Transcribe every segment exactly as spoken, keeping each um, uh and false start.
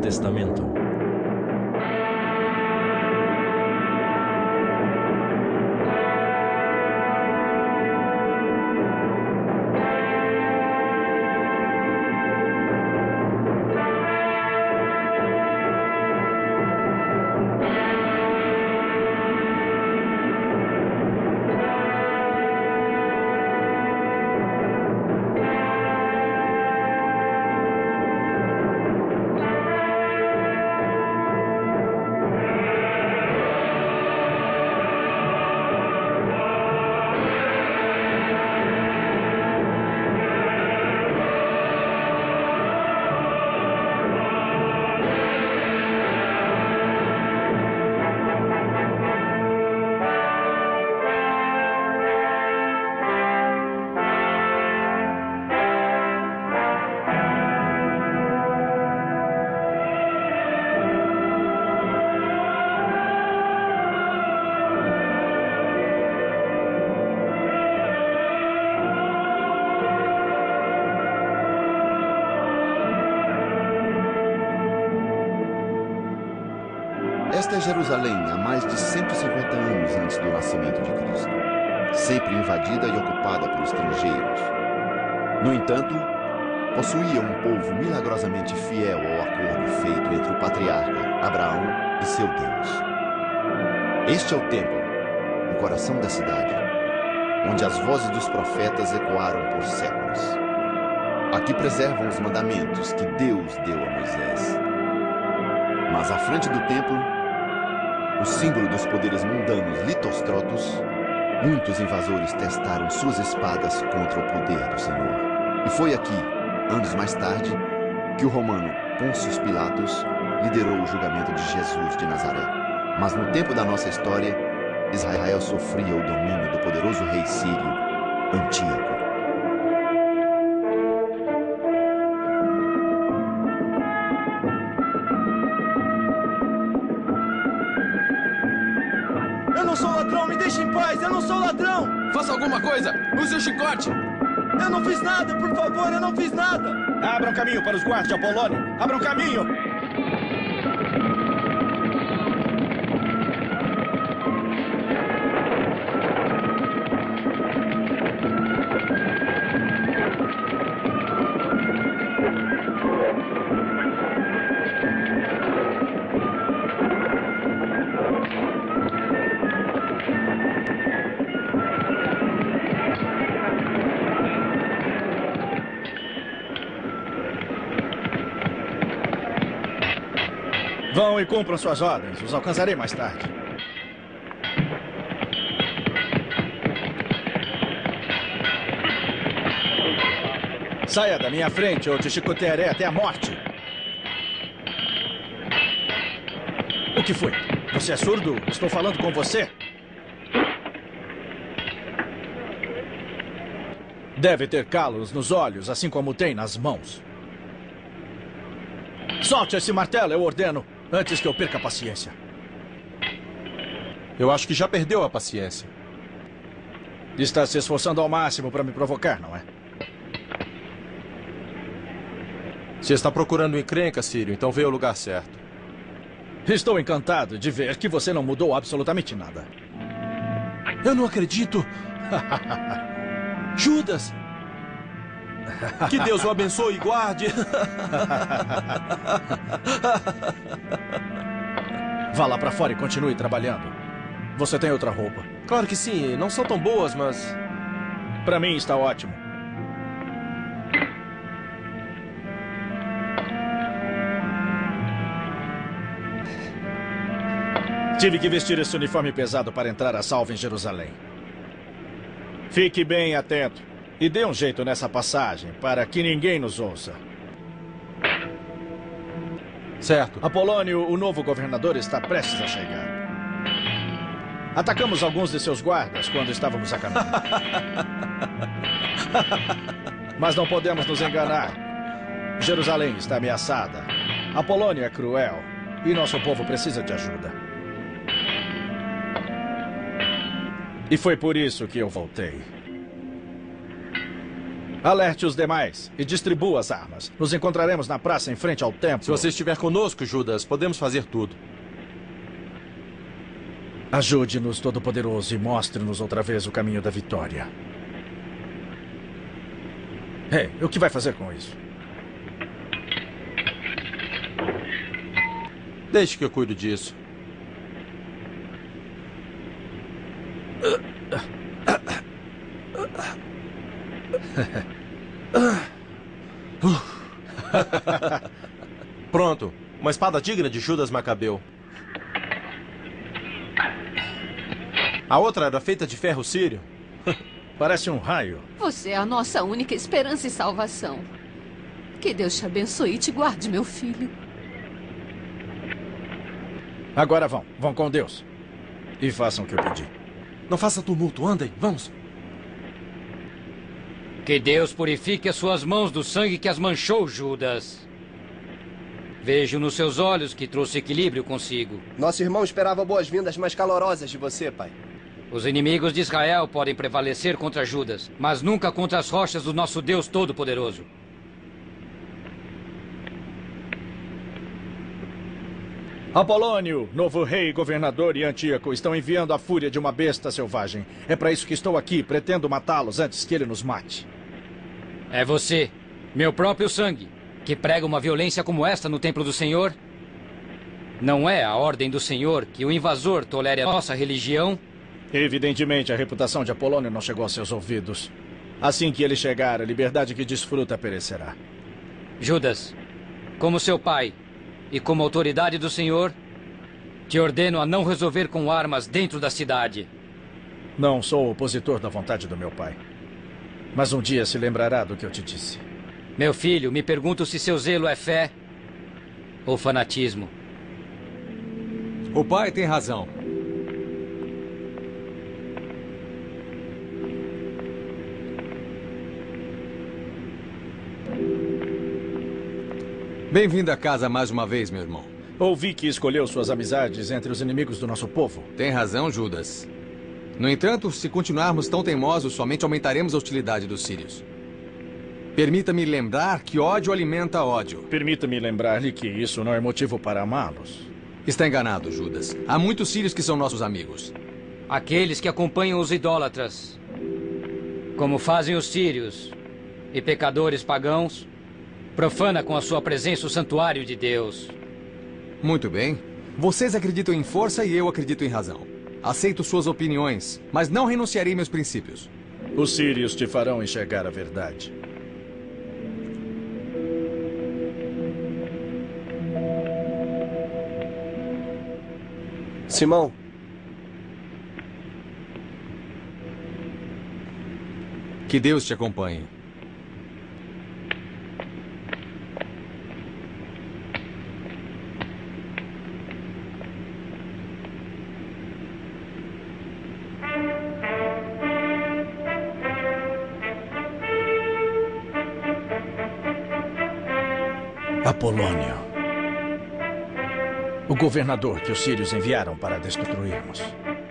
Testamento. Esta é Jerusalém há mais de cento e cinquenta anos antes do nascimento de Cristo, sempre invadida e ocupada por estrangeiros. No entanto, possuía um povo milagrosamente fiel ao acordo feito entre o patriarca Abraão e seu Deus. Este é o templo, o coração da cidade, onde as vozes dos profetas ecoaram por séculos. Aqui preservam os mandamentos que Deus deu a Moisés. Mas à frente do templo, o símbolo dos poderes mundanos Litostrotos, muitos invasores testaram suas espadas contra o poder do Senhor. E foi aqui, anos mais tarde, que o romano Pôncio Pilatos liderou o julgamento de Jesus de Nazaré. Mas no tempo da nossa história, Israel sofria o domínio do poderoso rei sírio Antíoco. Eu não sou ladrão, me deixe em paz, eu não sou ladrão! Faça alguma coisa! Use o chicote! Eu não fiz nada, por favor, eu não fiz nada! Abram caminho para os guardas de Apolônio! Abram caminho! Vão e cumpram suas ordens. Os alcançarei mais tarde. Saia da minha frente ou te chicotearei até a morte. O que foi? Você é surdo? Estou falando com você? Deve ter calos nos olhos, assim como tem nas mãos. Solte esse martelo, eu ordeno, antes que eu perca a paciência. Eu acho que já perdeu a paciência. Está se esforçando ao máximo para me provocar, não é? Se está procurando encrenca, Sírio, então veio ao lugar certo. Estou encantado de ver que você não mudou absolutamente nada. Eu não acredito. Judas! Que Deus o abençoe e guarde. Vá lá pra fora e continue trabalhando. Você tem outra roupa? Claro que sim, não são tão boas, mas... Pra mim está ótimo. Tive que vestir esse uniforme pesado para entrar a salvo em Jerusalém. Fique bem atento e dê um jeito nessa passagem para que ninguém nos ouça. Certo. Apolônio, o novo governador, está prestes a chegar. Atacamos alguns de seus guardas quando estávamos a caminho. Mas não podemos nos enganar. Jerusalém está ameaçada. Apolônio é cruel e nosso povo precisa de ajuda. E foi por isso que eu voltei. Alerte os demais e distribua as armas. Nos encontraremos na praça em frente ao templo. Se você estiver conosco, Judas, podemos fazer tudo. Ajude-nos, Todo-Poderoso, e mostre-nos outra vez o caminho da vitória. Ei, o que vai fazer com isso? Deixe que eu cuido disso. Pronto. Uma espada digna de Judas Macabeu. A outra era feita de ferro sírio. Parece um raio. Você é a nossa única esperança e salvação. Que Deus te abençoe e te guarde, meu filho. Agora vão. Vão com Deus. E façam o que eu pedi. Não faça tumulto. Andem. Vamos. Que Deus purifique as suas mãos do sangue que as manchou, Judas. Vejo nos seus olhos que trouxe equilíbrio consigo. Nosso irmão esperava boas-vindas mais calorosas de você, pai. Os inimigos de Israel podem prevalecer contra Judas, mas nunca contra as rochas do nosso Deus Todo-Poderoso. Apolônio, novo rei, governador e Antíoco estão enviando a fúria de uma besta selvagem. É para isso que estou aqui. Pretendo matá-los antes que ele nos mate. É você, meu próprio sangue, que prega uma violência como esta no templo do Senhor? Não é a ordem do Senhor que o invasor tolere a nossa religião? Evidentemente, a reputação de Apolônio não chegou aos seus ouvidos. Assim que ele chegar, a liberdade que desfruta perecerá. Judas, como seu pai e como autoridade do Senhor, te ordeno a não resolver com armas dentro da cidade. Não sou opositor da vontade do meu pai. Mas um dia se lembrará do que eu te disse. Meu filho, me pergunto se seu zelo é fé ou fanatismo. O pai tem razão. Bem-vindo a casa mais uma vez, meu irmão. Ouvi que escolheu suas amizades entre os inimigos do nosso povo. Tem razão, Judas. No entanto, se continuarmos tão teimosos, somente aumentaremos a hostilidade dos sírios. Permita-me lembrar que ódio alimenta ódio. Permita-me lembrar-lhe que isso não é motivo para amá-los. Está enganado, Judas. Há muitos sírios que são nossos amigos. Aqueles que acompanham os idólatras, como fazem os sírios e pecadores pagãos, profana com a sua presença o santuário de Deus. Muito bem. Vocês acreditam em força e eu acredito em razão. Aceito suas opiniões, mas não renunciarei meus princípios. Os sírios te farão enxergar a verdade. Simão. Que Deus te acompanhe. Apolônio. O governador que os sírios enviaram para destruirmos.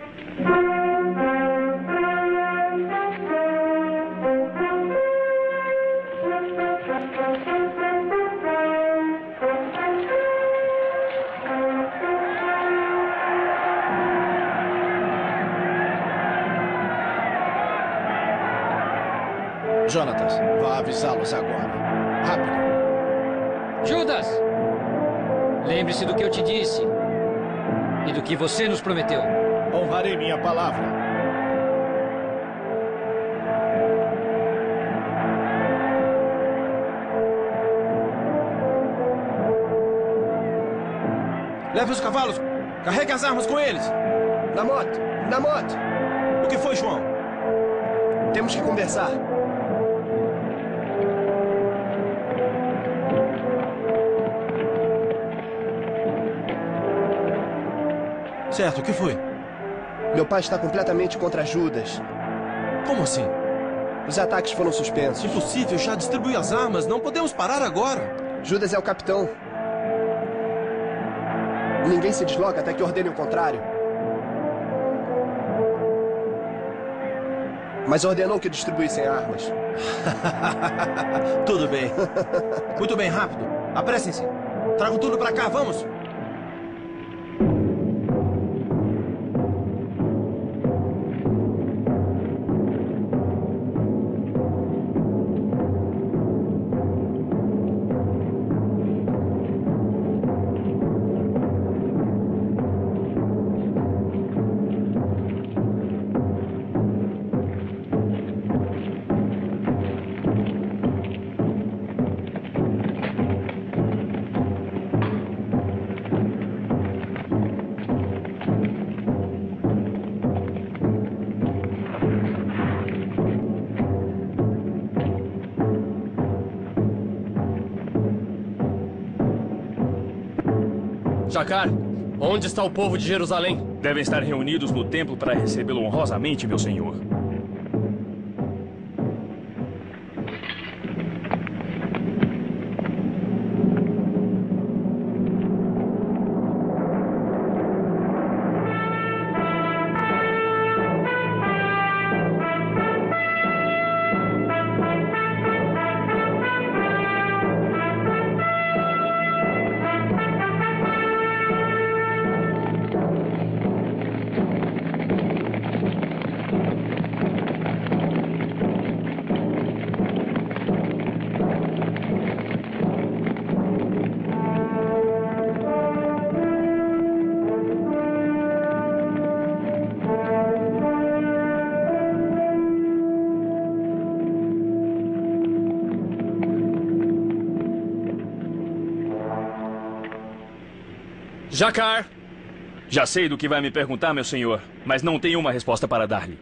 Jonatas, vá avisá-los agora. Rápido. Judas! Lembre-se do que eu te disse e do que você nos prometeu. Honrarei minha palavra. Leve os cavalos. Carregue as armas com eles. Na moto! Na moto! O que foi, João? Temos que conversar. Certo, o que foi? Meu pai está completamente contra Judas. Como assim? Os ataques foram suspensos. Impossível, já distribuiu as armas. Não podemos parar agora. Judas é o capitão. Ninguém se desloca até que ordene o contrário. mas ordenou que distribuíssem armas. Tudo bem. Muito bem, rápido. Apressem-se. Tragam tudo pra cá, vamos. Jacar, onde está o povo de Jerusalém? Devem estar reunidos no templo para recebê-lo honrosamente, meu senhor. Jacar! Já sei do que vai me perguntar, meu senhor, mas não tenho uma resposta para dar-lhe.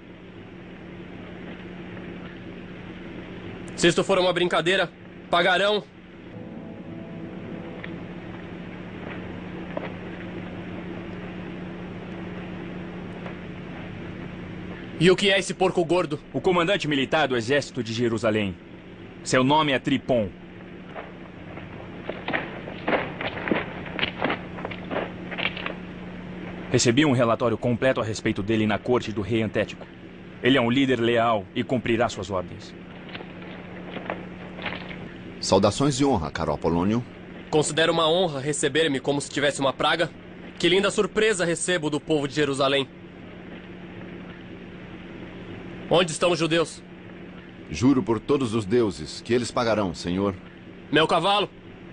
Se isto for uma brincadeira, pagarão. E o que é esse porco gordo? O comandante militar do exército de Jerusalém. Seu nome é Tripon. Recebi um relatório completo a respeito dele na corte do rei Antético. Ele é um líder leal e cumprirá suas ordens. Saudações e honra, caro Apolônio. Considero uma honra receber-me como se tivesse uma praga. Que linda surpresa recebo do povo de Jerusalém. Onde estão os judeus? Juro por todos os deuses que eles pagarão, senhor. Meu cavalo?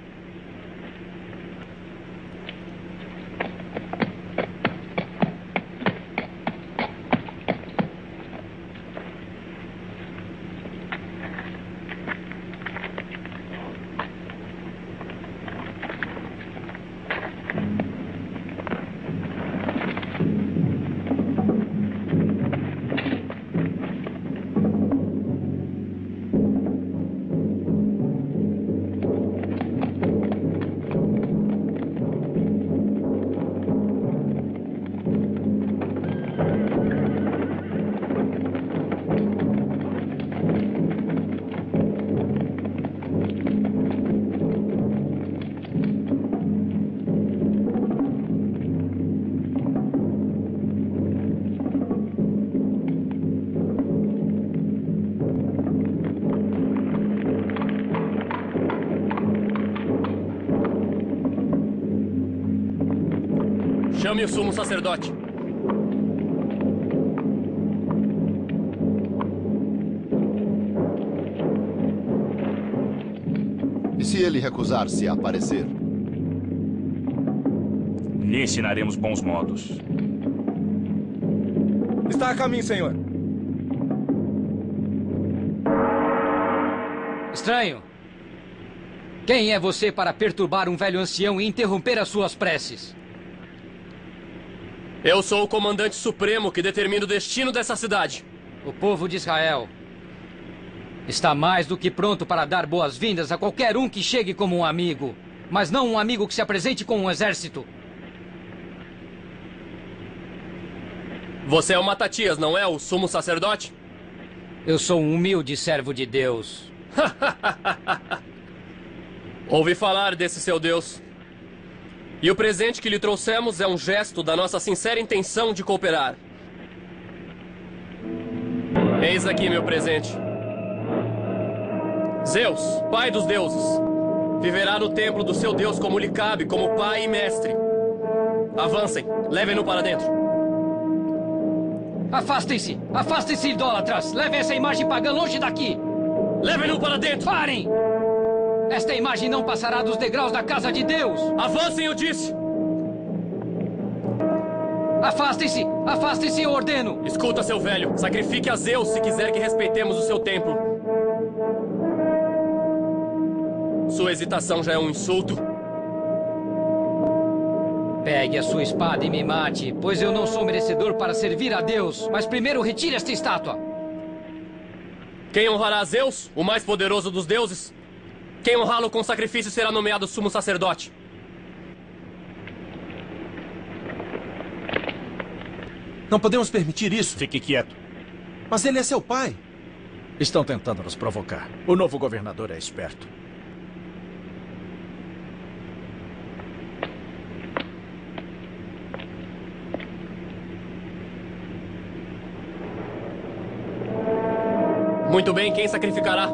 Chame o sumo sacerdote. E se ele recusar-se a aparecer? Lhe ensinaremos bons modos. Está a caminho, senhor. Estranho. Quem é você para perturbar um velho ancião e interromper as suas preces? Eu sou o comandante supremo que determina o destino dessa cidade. O povo de Israel está mais do que pronto para dar boas-vindas a qualquer um que chegue como um amigo, mas não um amigo que se apresente com um exército. Você é o Matatias, não é o sumo sacerdote? Eu sou um humilde servo de Deus. Ouvi falar desse seu Deus. E o presente que lhe trouxemos é um gesto da nossa sincera intenção de cooperar. Eis aqui meu presente. Zeus, pai dos deuses, viverá no templo do seu deus como lhe cabe, como pai e mestre. Avancem, levem-no para dentro. Afastem-se! Afastem-se, idólatras! Levem essa imagem pagã longe daqui! Levem-no para dentro! Parem! Esta imagem não passará dos degraus da casa de Deus! Avancem, eu disse! Afastem-se! Afastem-se, eu ordeno! Escuta, seu velho. Sacrifique a Zeus se quiser que respeitemos o seu templo. Sua hesitação já é um insulto? Pegue a sua espada e me mate, pois eu não sou merecedor para servir a Deus. Mas primeiro retire esta estátua. Quem honrará a Zeus, o mais poderoso dos deuses? Quem honrá-lo com sacrifício será nomeado sumo sacerdote. Não podemos permitir isso. Fique quieto. Mas ele é seu pai. Estão tentando nos provocar. O novo governador é esperto. Muito bem, quem sacrificará?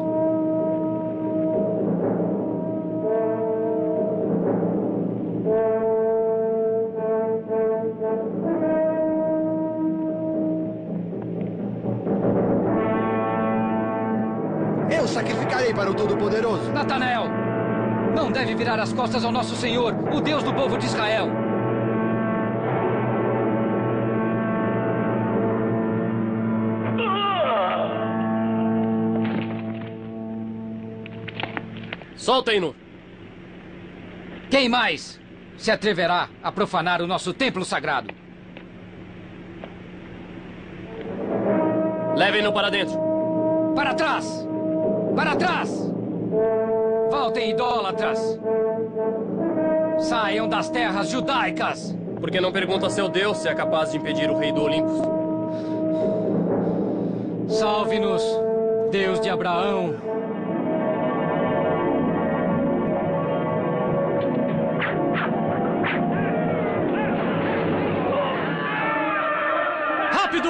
Eu sacrificarei para o Todo-Poderoso. Natanael! Não deve virar as costas ao nosso Senhor, o Deus do povo de Israel. Soltem-no! Quem mais se atreverá a profanar o nosso templo sagrado? Levem-no para dentro. Para trás! Para trás! Voltem, idólatras! Saiam das terras judaicas! Por que não pergunta a seu Deus se é capaz de impedir o rei do Olimpo? Salve-nos, Deus de Abraão! Rápido!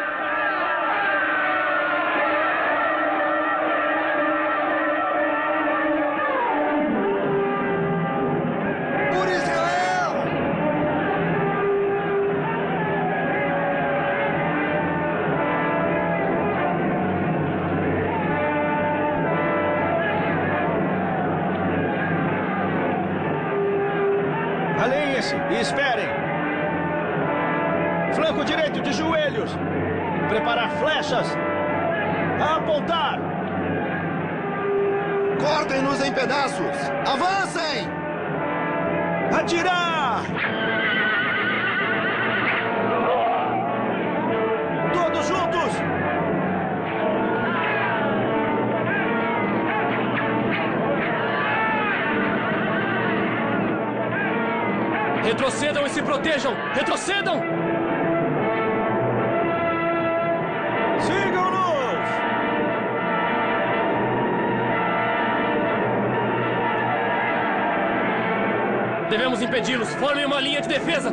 Por Israel! Alinhem-se e esperem. Flanco direito de joelhos. Preparar flechas. A apontar. Cortem-nos em pedaços! Avancem! Atirar! Todos juntos! Retrocedam e se protejam! Retrocedam! Sigam-nos! Devemos impedi-los! Formem uma linha de defesa!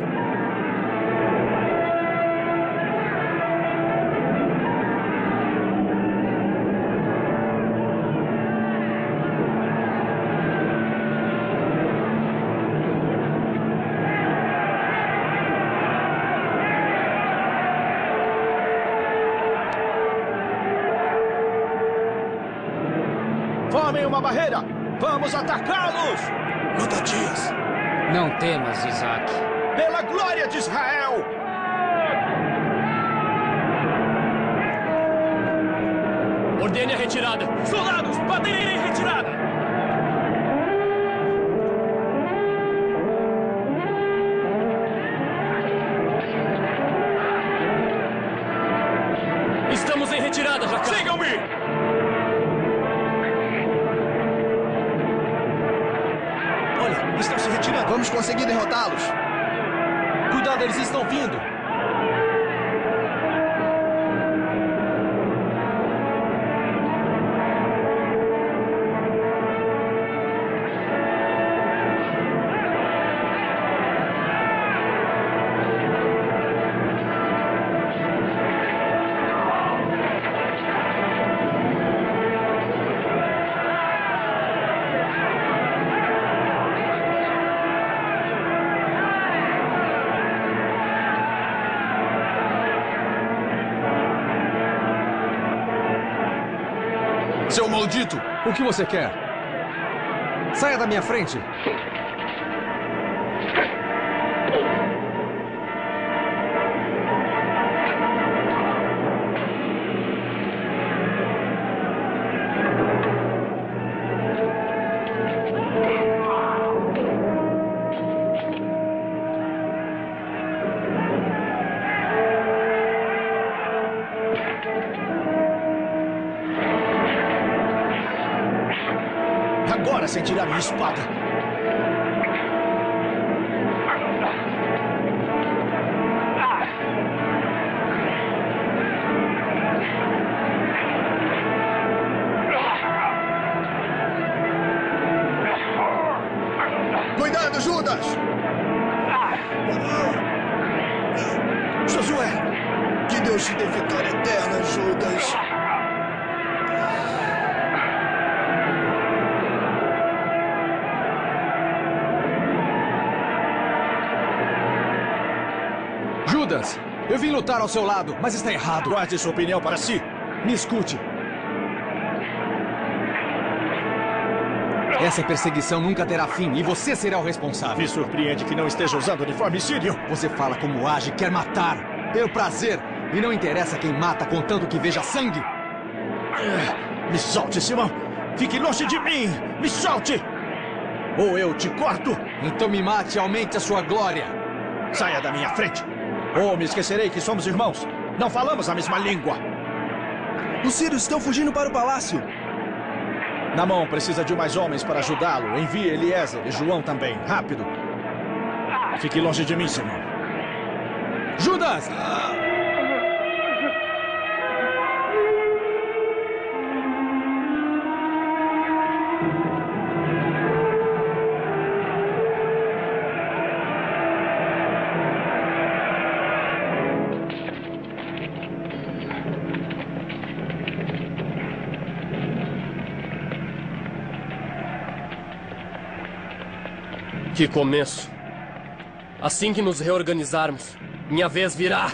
Formem uma barreira! Vamos atacá-los! Matatias! Não temas, Isaac. Pela glória de Israel! Ordene a retirada! Soldados, baterem em retirada! Estamos em retirada, Jacá! Sigam-me! Estão se retirando. Vamos conseguir derrotá-los. Cuidado, eles estão vindo. maldito! O que você quer? Saia da minha frente! Agora, sem tirar minha espada. Cuidado, Judas! Josué! Que Deus te dê vitória eterna, Judas! Judas, eu vim lutar ao seu lado, mas está errado. Guarde sua opinião para si. Me escute. Essa perseguição nunca terá fim e você será o responsável. Me surpreende que não esteja usando uniforme sírio. Você fala como age, quer matar, pelo prazer. E não interessa quem mata, contanto que veja sangue. Me solte, Simão. Fique longe de mim. Me solte. Ou eu te corto. Então me mate e aumente a sua glória. Saia da minha frente. Ou me esquecerei que somos irmãos. Não falamos a mesma língua. Os sírios estão fugindo para o palácio. Namon precisa de mais homens para ajudá-lo. Envie Eliezer e João também. Rápido. Fique longe de mim, Simão. Judas! Que começo. Assim que nos reorganizarmos, minha vez virá.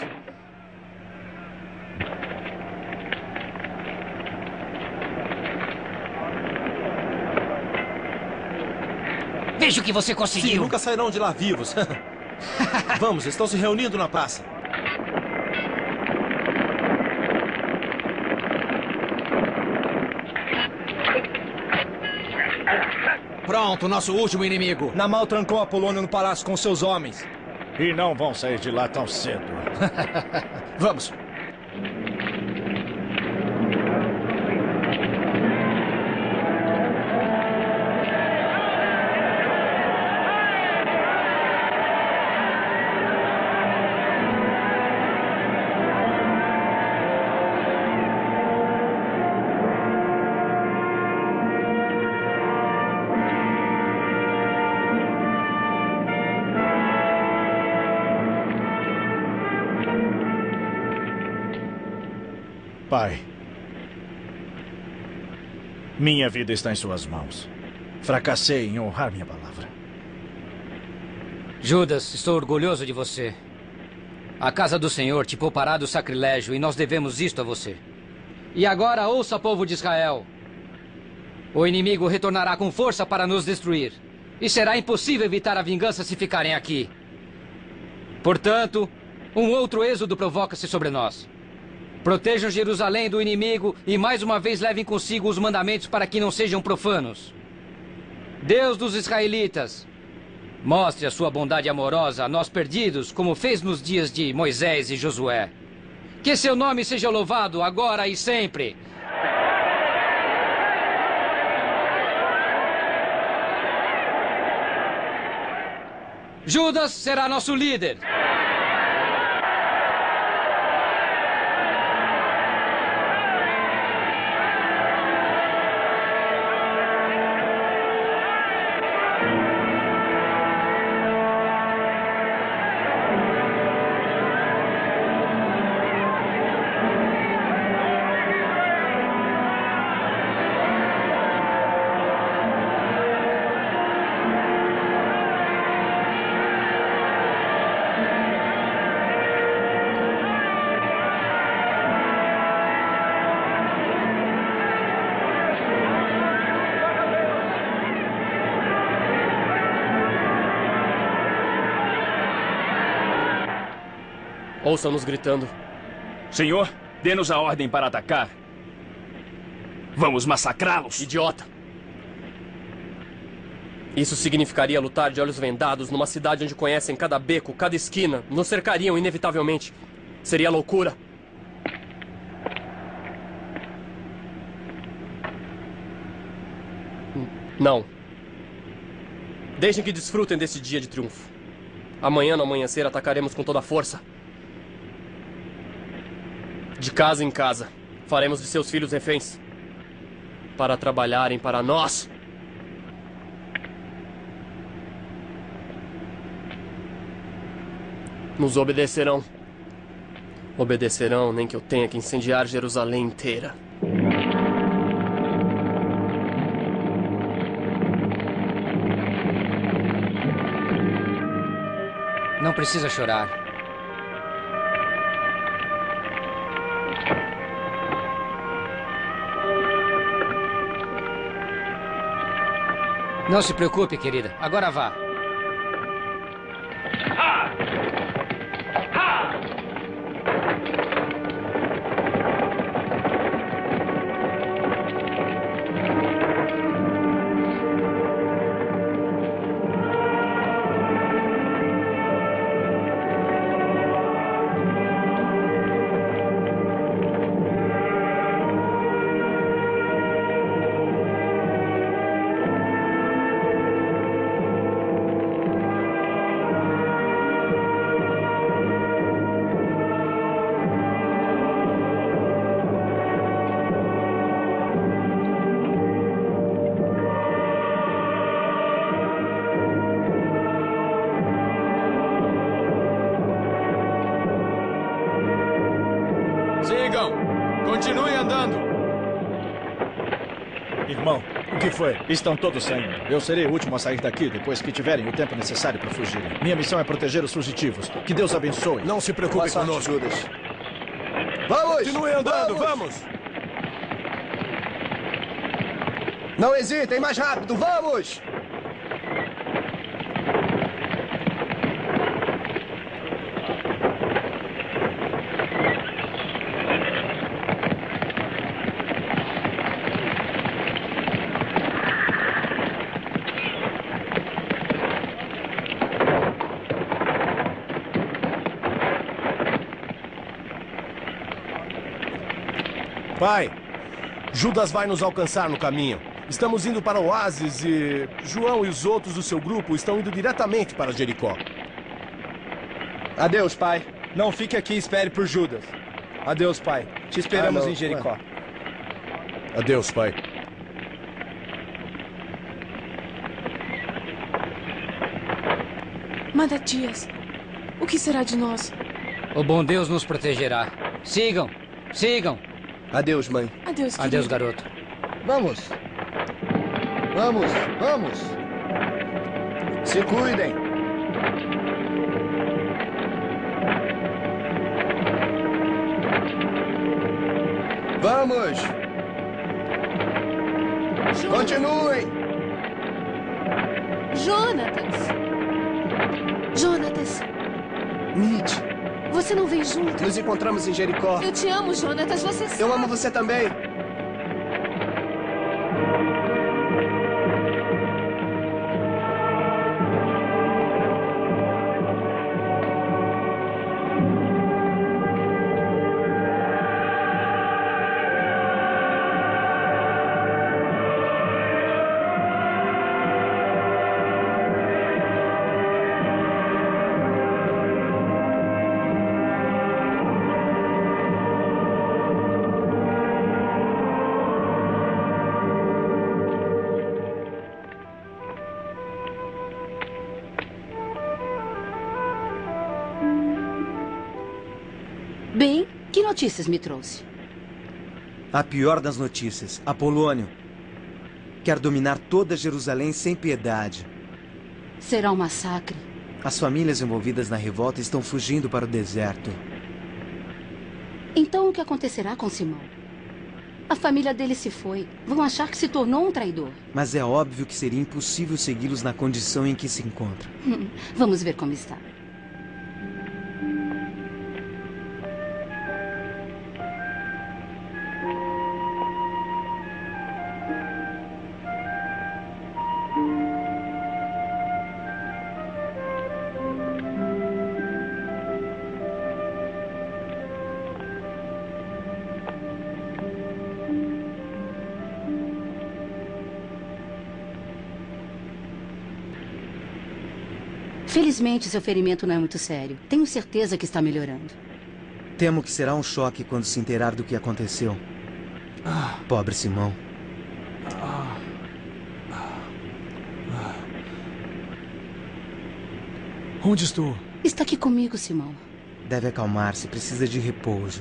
Veja o que você conseguiu. Sim, nunca sairão de lá vivos. Vamos, estão se reunindo na praça. Pronto, nosso último inimigo. Namal trancou a Polônia no palácio com seus homens. E não vão sair de lá tão cedo. Vamos. Pai, minha vida está em suas mãos. Fracassei em honrar minha palavra. Judas, estou orgulhoso de você. A casa do Senhor te poupará do sacrilégio e nós devemos isto a você. E agora ouça, povo de Israel. O inimigo retornará com força para nos destruir. E será impossível evitar a vingança se ficarem aqui. Portanto, um outro êxodo provoca-se sobre nós. Protejam Jerusalém do inimigo e mais uma vez levem consigo os mandamentos para que não sejam profanos. Deus dos israelitas, mostre a sua bondade amorosa a nós perdidos, como fez nos dias de Moisés e Josué. Que seu nome seja louvado agora e sempre. Judas será nosso líder. Ouçam-nos gritando. Senhor, dê-nos a ordem para atacar. Vamos massacrá-los. Idiota. Isso significaria lutar de olhos vendados numa cidade onde conhecem cada beco, cada esquina. Nos cercariam inevitavelmente. Seria loucura. Não. Deixem que desfrutem desse dia de triunfo. Amanhã, no amanhecer, atacaremos com toda a força. De casa em casa, faremos de seus filhos reféns. Para trabalharem para nós. Nos obedecerão. Obedecerão, nem que eu tenha que incendiar Jerusalém inteira. Não precisa chorar. Não se preocupe, querida. Agora vá. Continuem andando. Irmão, o que foi? Estão todos saindo. Eu serei o último a sair daqui depois que tiverem o tempo necessário para fugirem. Minha missão é proteger os fugitivos. Que Deus abençoe. Não se preocupe conosco. Judas. Vamos! Continuem andando, vamos. vamos! Não hesitem, mais rápido, vamos! Pai, Judas vai nos alcançar no caminho. Estamos indo para o oásis e João e os outros do seu grupo estão indo diretamente para Jericó. Adeus, pai. Não fique aqui e espere por Judas. Adeus, pai. Te esperamos ah, em Jericó. Ué. Adeus, pai. Matatias, o que será de nós? O bom Deus nos protegerá. Sigam, sigam. Adeus, mãe. Adeus, querido. Adeus, garoto. Vamos. Vamos, vamos. Se cuidem. Vamos. Jonas. Continuem. Jonatas. Jonatas. Nietzsche. Você não vem junto? Nos encontramos em Jericó. Eu te amo, Jonatas, você sabe. Eu amo você também. Bem, que notícias me trouxe? A pior das notícias. Apolônio quer dominar toda Jerusalém sem piedade. Será um massacre. As famílias envolvidas na revolta estão fugindo para o deserto. Então o que acontecerá com Simão? A família dele se foi. Vão achar que se tornou um traidor. Mas é óbvio que seria impossível segui-los na condição em que se encontra. Vamos ver como está. Felizmente, seu ferimento não é muito sério. Tenho certeza que está melhorando. Temo que será um choque quando se inteirar do que aconteceu. Ah. Pobre Simão. Ah. Ah. Onde estou? Está aqui comigo, Simão. Deve acalmar-se. Precisa de repouso.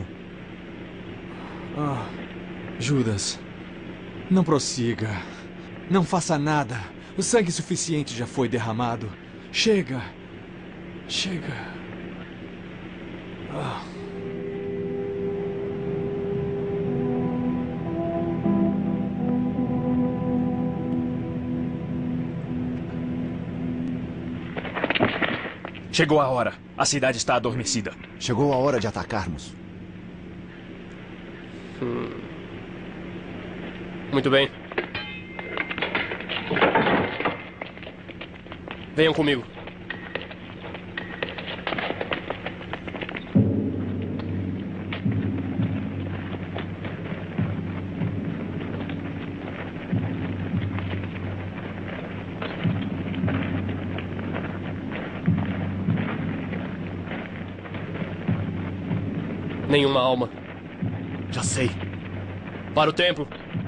Ah. Judas, não prossiga. Não faça nada. O sangue suficiente já foi derramado. Chega. Chega. Ah. Chegou a hora. A cidade está adormecida. Chegou a hora de atacarmos. Hum. Muito bem. Venham comigo. Nenhuma alma. Já sei. Para o templo.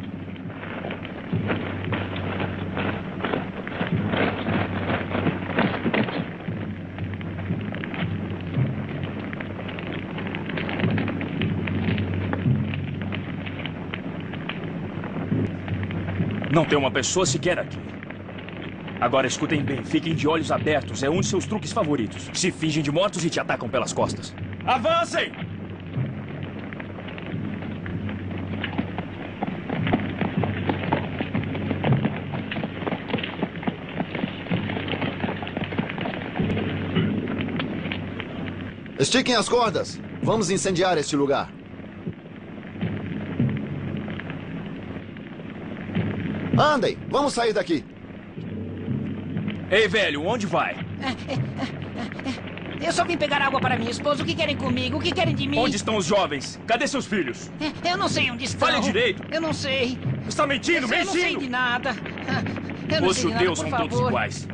Não tem uma pessoa sequer aqui. Agora escutem bem, fiquem de olhos abertos. É um de seus truques favoritos. Se fingem de mortos e te atacam pelas costas. Avancem! Estiquem as cordas. Vamos incendiar este lugar. Andem, vamos sair daqui. Ei, velho, onde vai? Eu só vim pegar água para minha esposa. O que querem comigo? O que querem de mim? Onde estão os jovens? Cadê seus filhos? Eu não sei onde estão. Fale direito. Eu não sei. Está mentindo, eu, mentindo. Eu não sei de nada. Eu não os sei judeus de nada, são por todos favor. iguais.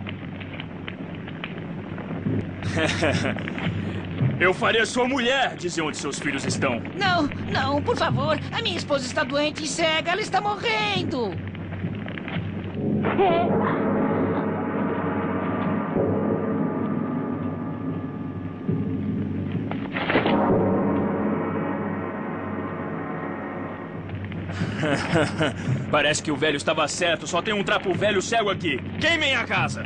Eu faria sua mulher dizer onde seus filhos estão. Não, não, por favor. A minha esposa está doente e cega. Ela está morrendo. Parece que o velho estava certo. Só tem um trapo velho cego aqui. Queimem a casa!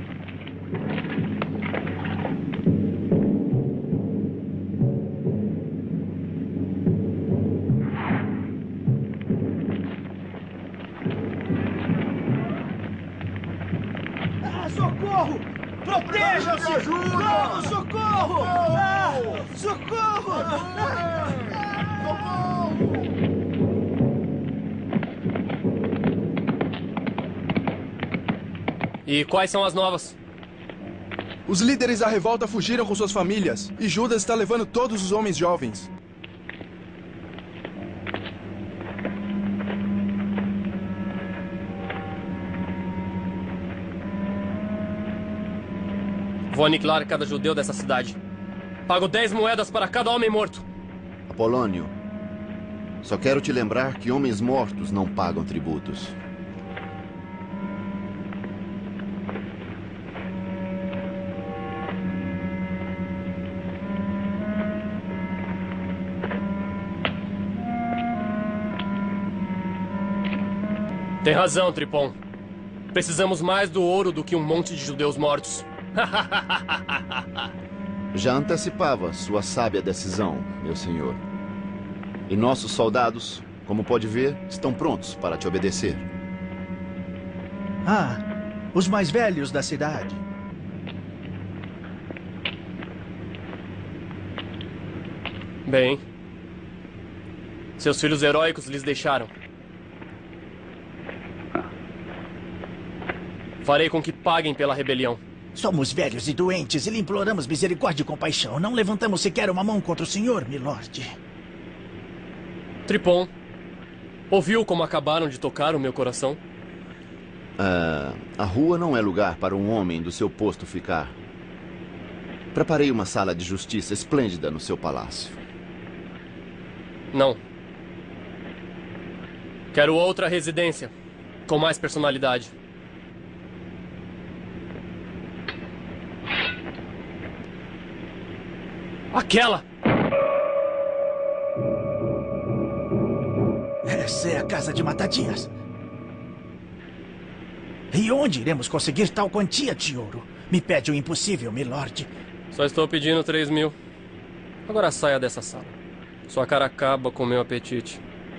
Ah, socorro! Proteja-se! Socorro! Socorro! Ah, socorro! Ah, socorro! E quais são as novas? Os líderes da revolta fugiram com suas famílias e Judas está levando todos os homens jovens. Vou aniquilar cada judeu dessa cidade. Pago dez moedas para cada homem morto. Apolônio, só quero te lembrar que homens mortos não pagam tributos. Tem razão, Tripon. Precisamos mais do ouro do que um monte de judeus mortos. Já antecipava sua sábia decisão, meu senhor. E nossos soldados, como pode ver, estão prontos para te obedecer. Ah, os mais velhos da cidade. Bem, seus filhos heróicos lhes deixaram. Farei com que paguem pela rebelião. Somos velhos e doentes e lhe imploramos misericórdia e compaixão. Não levantamos sequer uma mão contra o senhor, milord. Tripon, ouviu como acabaram de tocar o meu coração? Ah, a rua não é lugar para um homem do seu posto ficar. Preparei uma sala de justiça esplêndida no seu palácio. Não. Quero outra residência, com mais personalidade. Aquela! Essa é a casa de Matadias. E onde iremos conseguir tal quantia de ouro? Me pede o impossível, milord. Só estou pedindo três mil. Agora saia dessa sala. Sua cara acaba com meu apetite.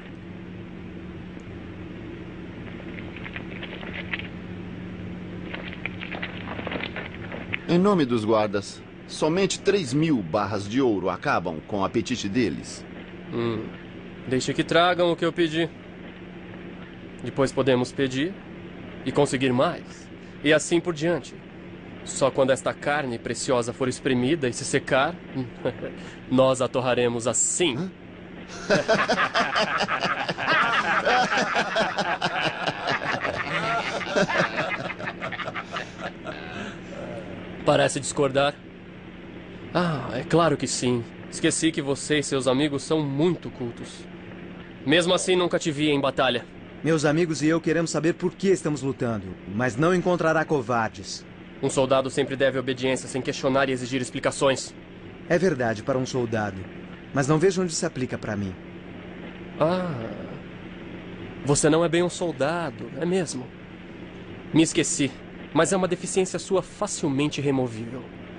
Em nome dos guardas, somente três mil barras de ouro acabam com o apetite deles. Hum, deixe que tragam o que eu pedi. Depois podemos pedir e conseguir mais. E assim por diante. Só quando esta carne preciosa for espremida e se secar, nós a torraremos assim. Parece discordar? Ah, é claro que sim. Esqueci que você e seus amigos são muito cultos. Mesmo assim, nunca te vi em batalha. Meus amigos e eu queremos saber por que estamos lutando, mas não encontrará covardes. Um soldado sempre deve obediência sem questionar e exigir explicações. É verdade para um soldado, mas não vejo onde se aplica para mim. Ah, você não é bem um soldado, é mesmo? Me esqueci, mas é uma deficiência sua facilmente removível.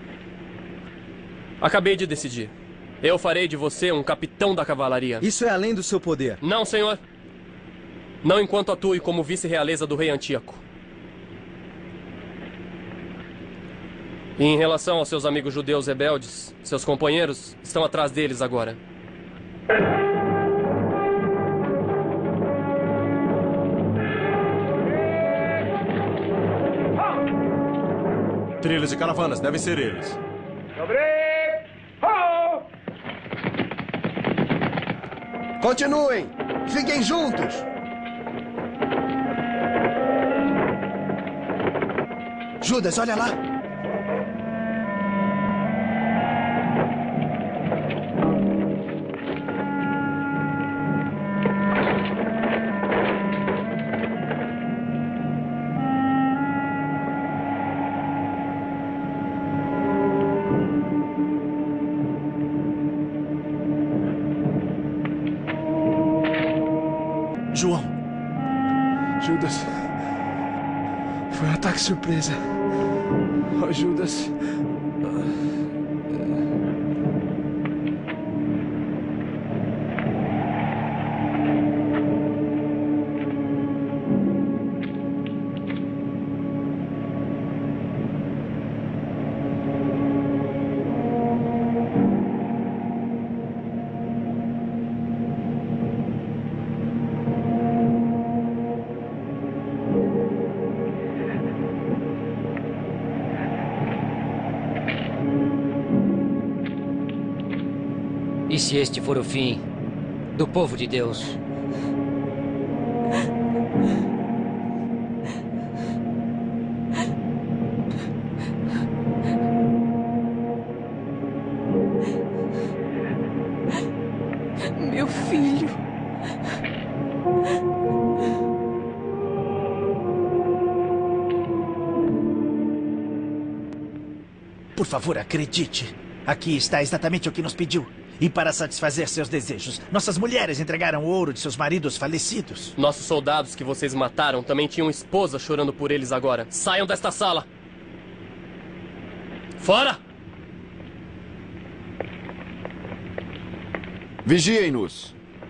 Acabei de decidir. Eu farei de você um capitão da cavalaria. Isso é além do seu poder. Não, senhor. Não enquanto atue como vice-realeza do rei Antíaco. E em relação aos seus amigos judeus rebeldes, seus companheiros estão atrás deles agora. Trilhos e caravanas, devem ser eles. Continuem! Fiquem juntos! Judas, olha lá! João. Judas. Foi um ataque surpresa. Oh, Judas. E se este for o fim do povo de Deus? Meu filho. Por favor, acredite. Aqui está exatamente o que nos pediu. E para satisfazer seus desejos, nossas mulheres entregaram o ouro de seus maridos falecidos. Nossos soldados que vocês mataram também tinham esposa chorando por eles agora. Saiam desta sala! Fora! Vigiem-nos!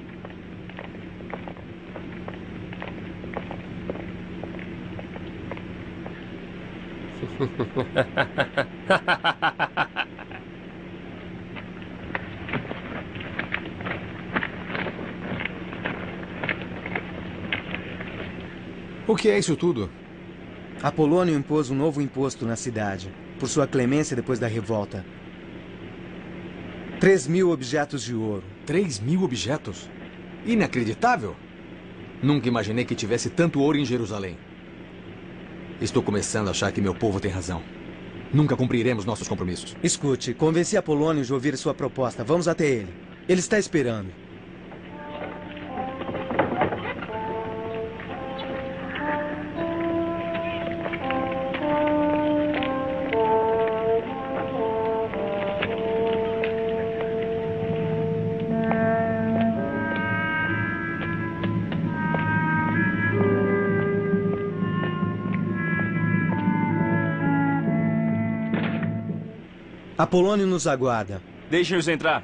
O que é isso tudo? Apolônio impôs um novo imposto na cidade, por sua clemência depois da revolta. Três mil objetos de ouro. Três mil objetos? Inacreditável! Nunca imaginei que tivesse tanto ouro em Jerusalém. Estou começando a achar que meu povo tem razão. nunca cumpriremos nossos compromissos. Escute, convenci Apolônio de ouvir sua proposta. Vamos até ele. Ele está esperando. Apolônio nos aguarda. Deixem-os entrar.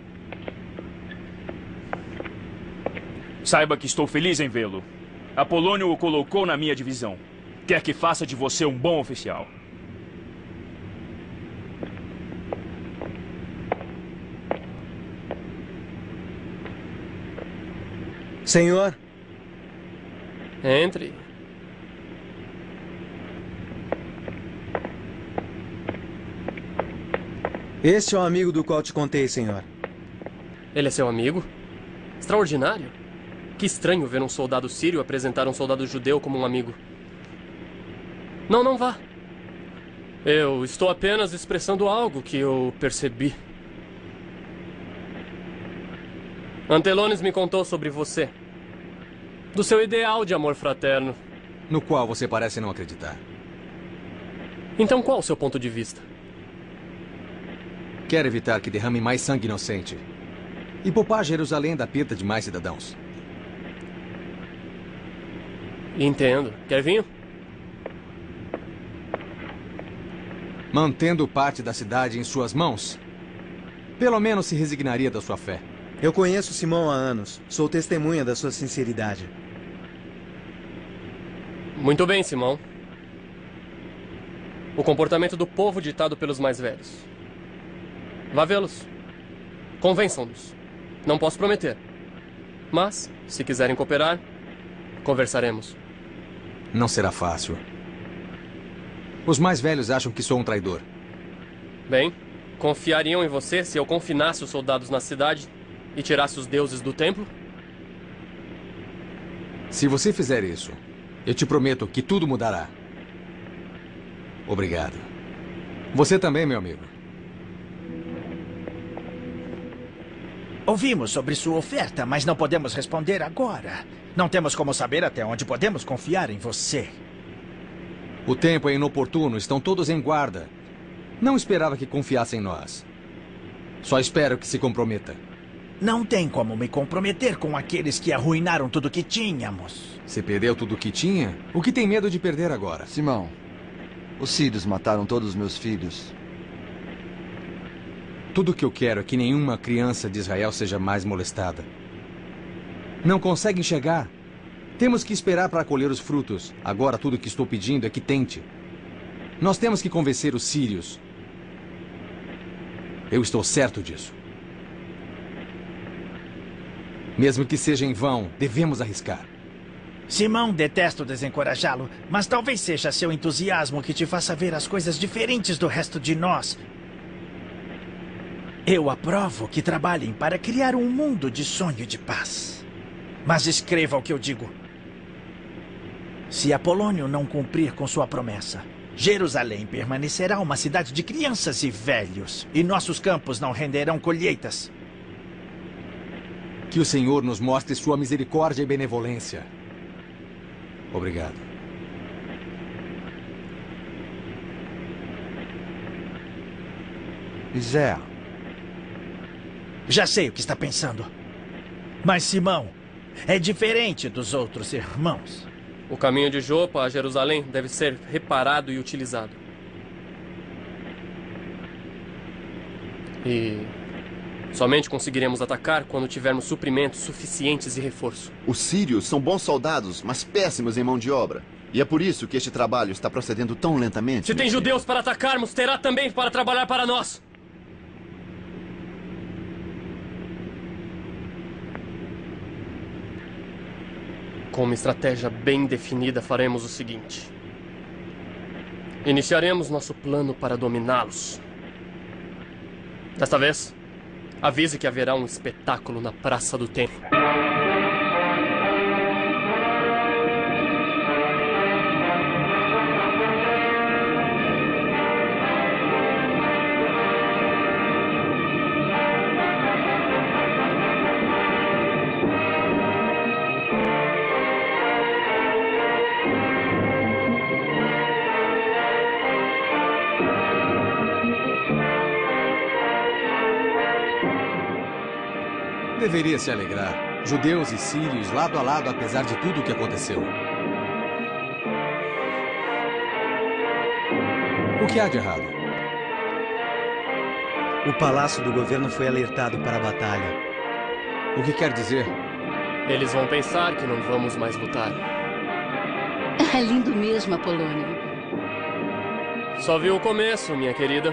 Saiba que estou feliz em vê-lo. Apolônio o colocou na minha divisão. Quer que faça de você um bom oficial. Senhor? Entre. Este é o amigo do qual te contei, senhor. Ele é seu amigo? Extraordinário. Que estranho ver um soldado sírio apresentar um soldado judeu como um amigo. Não, não vá. Eu estou apenas expressando algo que eu percebi. Antelones me contou sobre você. Do seu ideal de amor fraterno. No qual você parece não acreditar. Então qual o seu ponto de vista? Quer evitar que derrame mais sangue inocente e poupar Jerusalém da perda de mais cidadãos. Entendo. Quer vinho? Mantendo parte da cidade em suas mãos, pelo menos se resignaria da sua fé. Eu conheço Simão há anos. Sou testemunha da sua sinceridade. Muito bem, Simão. O comportamento do povo ditado pelos mais velhos. Vá vê-los. Convençam-nos. Não posso prometer. Mas, se quiserem cooperar, conversaremos. Não será fácil. Os mais velhos acham que sou um traidor. Bem, confiariam em você se eu confinasse os soldados na cidade e tirasse os deuses do templo? Se você fizer isso, eu te prometo que tudo mudará. Obrigado. Você também, meu amigo. Ouvimos sobre sua oferta, mas não podemos responder agora. Não temos como saber até onde podemos confiar em você. O tempo é inoportuno, estão todos em guarda. Não esperava que confiassem em nós. Só espero que se comprometa. Não tem como me comprometer com aqueles que arruinaram tudo que tínhamos. Você perdeu tudo que tinha? O que tem medo de perder agora? Simão, os sírios mataram todos os meus filhos. Tudo que eu quero é que nenhuma criança de Israel seja mais molestada. Não consegue enxergar? Temos que esperar para colher os frutos. Agora tudo que estou pedindo é que tente. Nós temos que convencer os sírios. Eu estou certo disso. Mesmo que seja em vão, devemos arriscar. Simão, detesto desencorajá-lo, mas talvez seja seu entusiasmo que te faça ver as coisas diferentes do resto de nós. Eu aprovo que trabalhem para criar um mundo de sonho e de paz. Mas escreva o que eu digo. Se Apolônio não cumprir com sua promessa, Jerusalém permanecerá uma cidade de crianças e velhos, e nossos campos não renderão colheitas. Que o Senhor nos mostre sua misericórdia e benevolência. Obrigado. Zé. Já sei o que está pensando. Mas Simão é diferente dos outros irmãos. O caminho de Jopa a Jerusalém deve ser reparado e utilizado. E somente conseguiremos atacar quando tivermos suprimentos suficientes e reforço. Os sírios são bons soldados, mas péssimos em mão de obra. E é por isso que este trabalho está procedendo tão lentamente. Se tem judeus para atacarmos, terá também para trabalhar para nós. Com uma estratégia bem definida, faremos o seguinte. Iniciaremos nosso plano para dominá-los. Desta vez, avise que haverá um espetáculo na Praça do Templo. Deveria se alegrar. Judeus e sírios lado a lado, apesar de tudo o que aconteceu. O que há de errado? O palácio do governo foi alertado para a batalha. O que quer dizer? Eles vão pensar que não vamos mais lutar. É lindo mesmo, Apolônio. Só viu o começo, minha querida.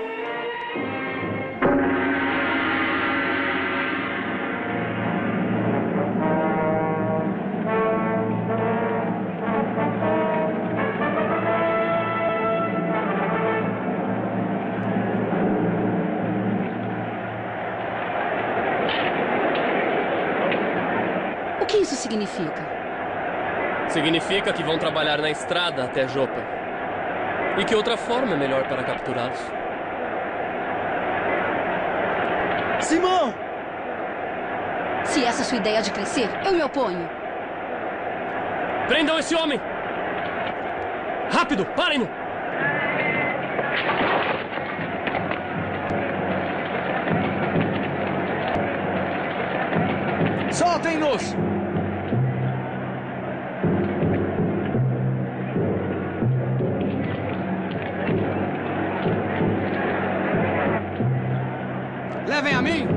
O que isso significa? Significa que vão trabalhar na estrada até Jopa. E que outra forma é melhor para capturá-los? Simão! Se essa é a sua ideia de crescer, eu me oponho. Prendam esse homem! Rápido, parem-no! Soltem-nos! Levem a mim!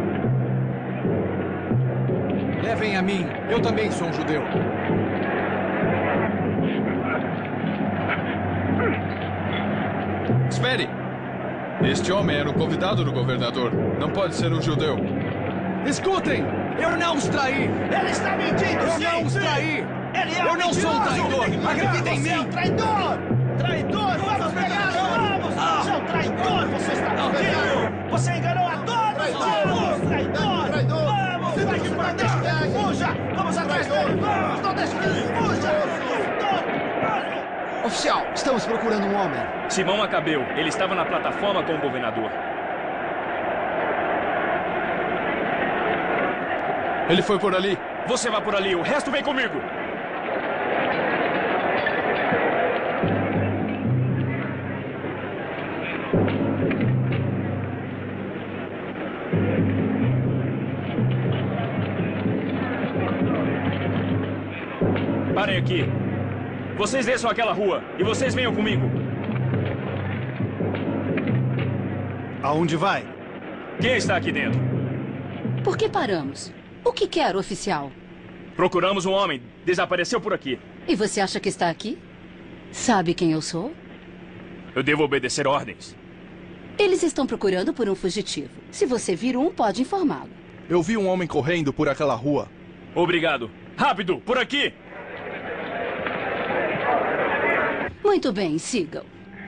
Levem a mim. Eu também sou um judeu. Espere! Este homem era o convidado do governador. Não pode ser um judeu. Escutem! Eu não os traí! Ele está mentindo, Eu sim, não os sim. traí! Ele é Eu um não sou um mentiroso. traidor! Acreditem em Você é um mim! traidor! Traidor! Vamos pegá-lo! Vamos! Você é um traidor! Você está mentindo! Você enganou a todos! Vamos! Traidor! Traidor! Vamos! Vai que não deixe que ele fuja! Vamos atrás dele! Vamos! Não deixe que ele fuja! Traidor! Oficial, estamos procurando um homem. Simão Macabeu. Ele estava na plataforma com o governador. Ele foi por ali. Você vai por ali. O resto vem comigo. Parem aqui. Vocês desçam aquela rua e vocês venham comigo. Aonde vai? Quem está aqui dentro? Por que paramos? O que quer, oficial? Procuramos um homem. Desapareceu por aqui. E você acha que está aqui? Sabe quem eu sou? Eu devo obedecer ordens. Eles estão procurando por um fugitivo. Se você vir um, pode informá-lo. Eu vi um homem correndo por aquela rua. Obrigado. Rápido, por aqui! Muito bem, sigam.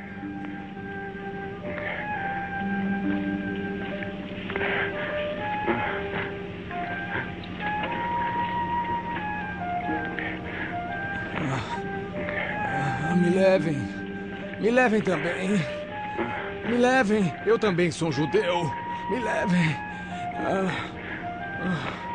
Ah, me levem. Me levem também. Me levem. Eu também sou um judeu. Me levem. Ah, ah.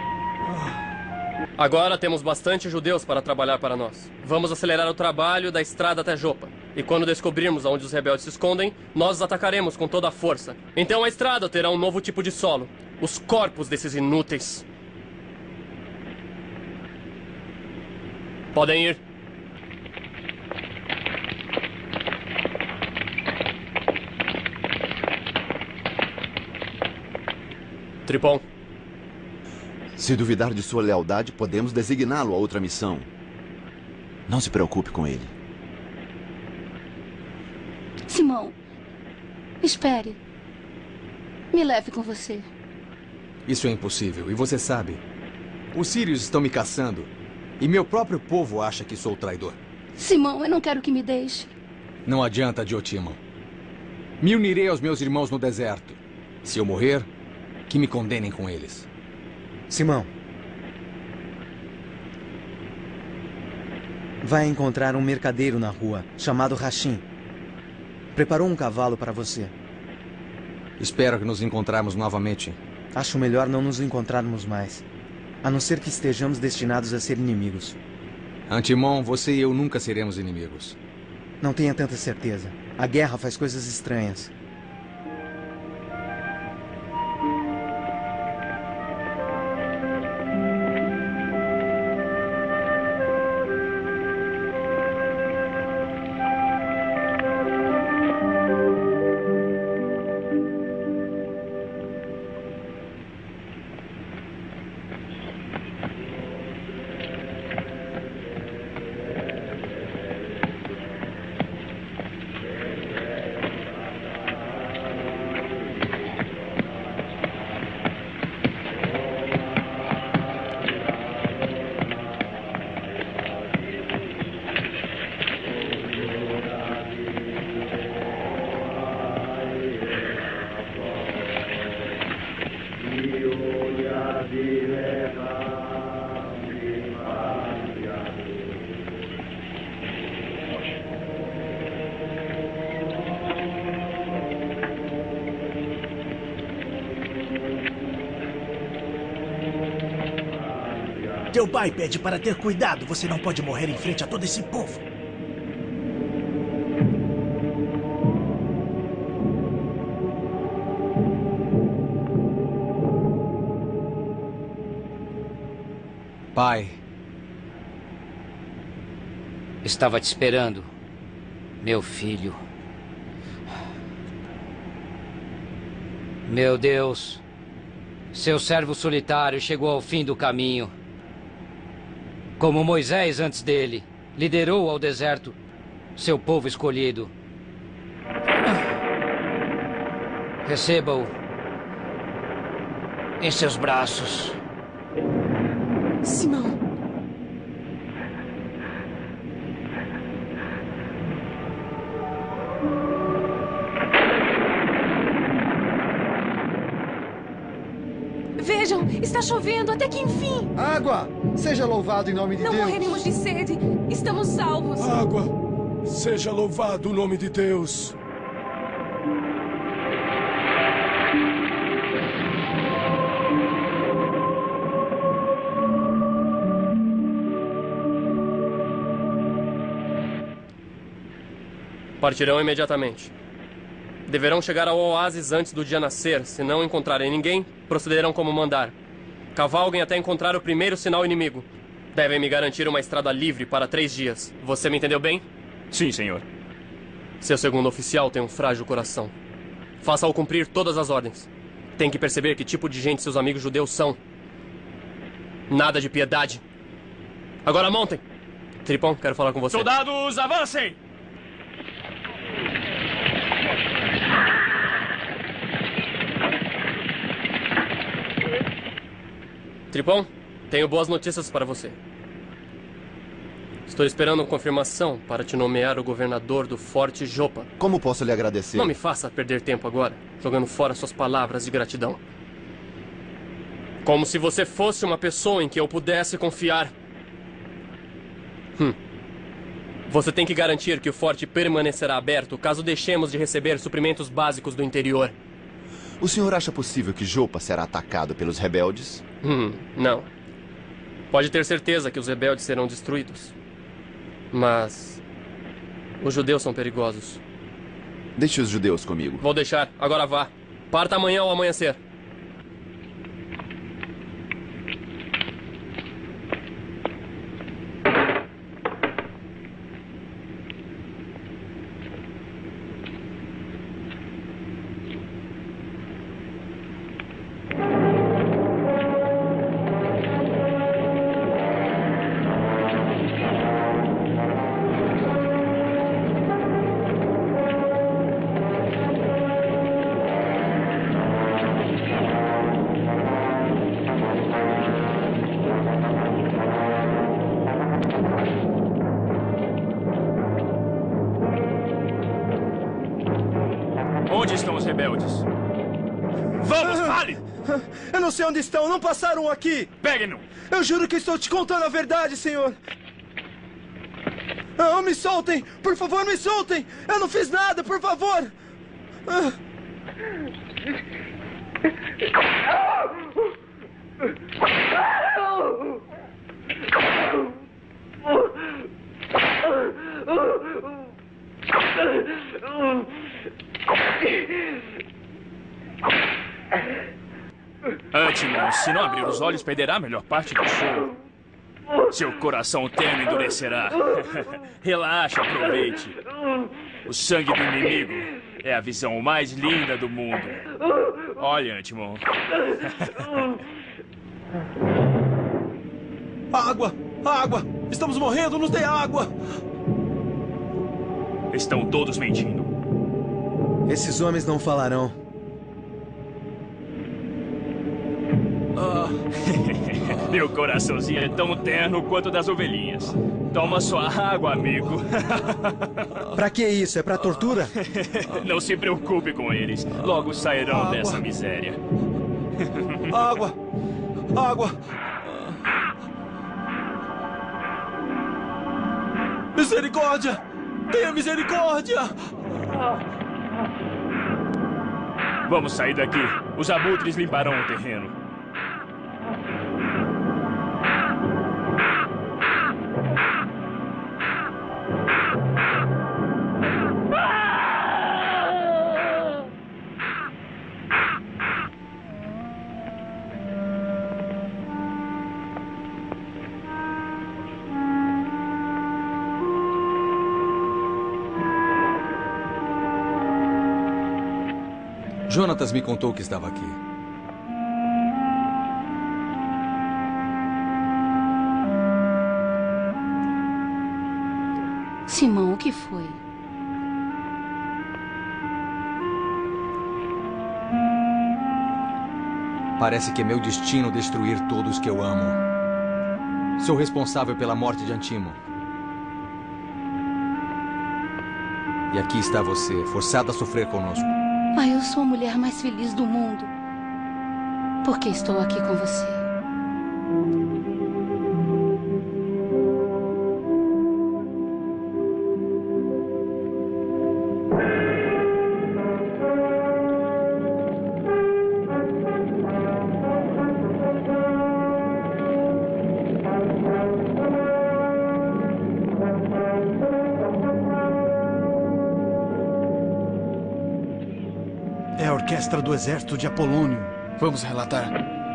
Agora temos bastante judeus para trabalhar para nós. Vamos acelerar o trabalho da estrada até Jopa. E quando descobrirmos onde os rebeldes se escondem, nós os atacaremos com toda a força. Então a estrada terá um novo tipo de solo. Os corpos desses inúteis. Podem ir. Tripon. Se duvidar de sua lealdade, podemos designá-lo a outra missão. Não se preocupe com ele. Simão, espere. Me leve com você. Isso é impossível, e você sabe. Os sírios estão me caçando. E meu próprio povo acha que sou traidor. Simão, eu não quero que me deixe. Não adianta, Diotimon. Me unirei aos meus irmãos no deserto. Se eu morrer, que me condenem com eles. Simão. Vai encontrar um mercadeiro na rua, chamado Rachim. Preparou um cavalo para você. Espero que nos encontrarmos novamente. Acho melhor não nos encontrarmos mais. A não ser que estejamos destinados a ser inimigos. Antimon, você e eu nunca seremos inimigos. Não tenha tanta certeza. A guerra faz coisas estranhas. Teu pai pede para ter cuidado. Você não pode morrer em frente a todo esse povo. Pai. Estava te esperando, meu filho. Meu Deus. Seu servo solitário chegou ao fim do caminho. Como Moisés antes dele, liderou ao deserto seu povo escolhido. Receba-o em seus braços. Simão. Vejam, está chovendo até que enfim. Água! Seja louvado em nome de Não Deus. Não morreremos de sede. Estamos salvos. Água! Seja louvado o nome de Deus. Partirão imediatamente. Deverão chegar ao oásis antes do dia nascer. Se não encontrarem ninguém, procederão como mandar. Cavalguem até encontrar o primeiro sinal inimigo. Devem me garantir uma estrada livre para três dias. Você me entendeu bem? Sim, senhor. Seu segundo oficial tem um frágil coração. Faça-o cumprir todas as ordens. Tem que perceber que tipo de gente seus amigos judeus são. Nada de piedade. Agora montem! Tripão, quero falar com você. Soldados, avancem! Tripão, tenho boas notícias para você. Estou esperando confirmação para te nomear o governador do Forte Jopa. Como posso lhe agradecer? Não me faça perder tempo agora, jogando fora suas palavras de gratidão. Como se você fosse uma pessoa em que eu pudesse confiar. Hum. Você tem que garantir que o forte permanecerá aberto caso deixemos de receber suprimentos básicos do interior. O senhor acha possível que Jopa será atacado pelos rebeldes? Hum, não. Pode ter certeza que os rebeldes serão destruídos. Mas os judeus são perigosos. Deixe os judeus comigo. Vou deixar. Agora vá. Parta amanhã ao amanhecer. Onde estão os rebeldes? Vamos, fale! Eu não sei onde estão, não passaram aqui! Pegue-no! Eu juro que estou te contando a verdade, senhor! Ah, me soltem! Por favor, me soltem! Eu não fiz nada, por favor! Ah. Antimon, se não abrir os olhos, perderá a melhor parte do show. Seu coração terno endurecerá. Relaxa, aproveite. O sangue do inimigo é a visão mais linda do mundo. Olha, Antimon. Água! Água! Estamos morrendo, nos dê água! Estão todos mentindo. Esses homens não falarão. Ah. Meu coraçãozinho é tão terno quanto o das ovelhinhas. Toma sua água, amigo. Pra que isso? É pra tortura? Não se preocupe com eles. Logo sairão água. Dessa miséria. Água! Água! Misericórdia! Tenha misericórdia! Vamos sair daqui. Os abutres limparão o terreno. Jonatas me contou que estava aqui. Simão, o que foi? Parece que é meu destino destruir todos que eu amo. Sou responsável pela morte de Antimo. E aqui está você, forçada a sofrer conosco. Ah, eu sou a mulher mais feliz do mundo. Porque estou aqui com você. É a orquestra do exército de Apolônio. Vamos relatar.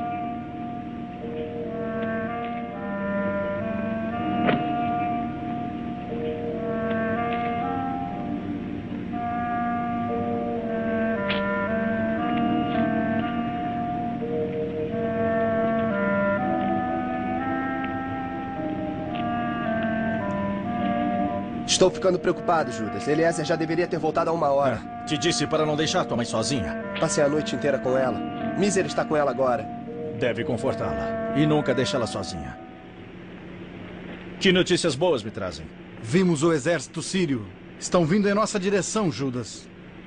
Estou ficando preocupado, Judas. Eliezer já deveria ter voltado há uma hora. É, te disse para não deixar tua mãe sozinha. Passei a noite inteira com ela. Miser está com ela agora. Deve confortá-la. E nunca deixá-la sozinha. Que notícias boas me trazem? Vimos o exército sírio. Estão vindo em nossa direção, Judas.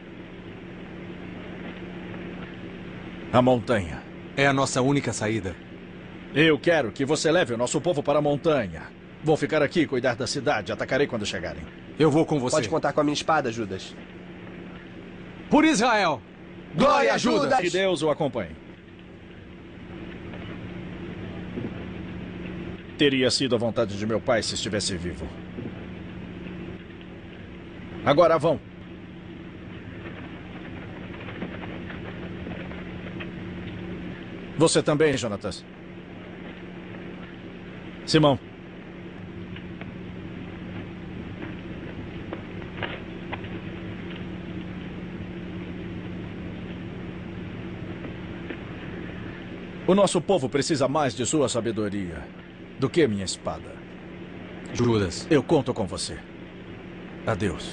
A montanha. É a nossa única saída. Eu quero que você leve o nosso povo para a montanha. Vou ficar aqui e cuidar da cidade. Atacarei quando chegarem. Eu vou com você. Pode contar com a minha espada, Judas. Por Israel! Glória a Judas! Que Deus o acompanhe. Teria sido a vontade de meu pai se estivesse vivo. Agora vão. Você também, Jonatas. Simão. O nosso povo precisa mais de sua sabedoria do que minha espada. Judas. Eu conto com você. Adeus.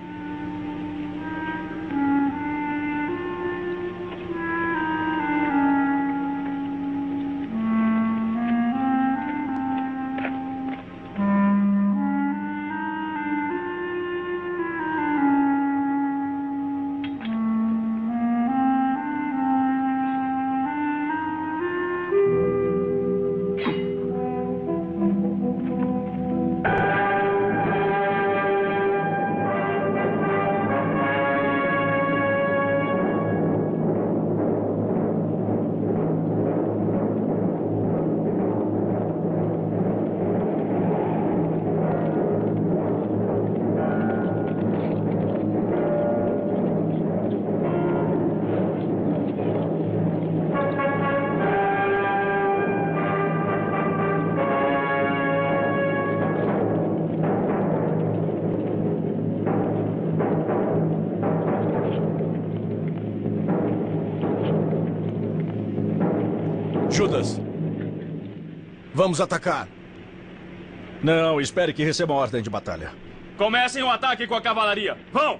Judas, vamos atacar. Não, espere que recebam ordem de batalha. Comecem o ataque com a cavalaria. Vão!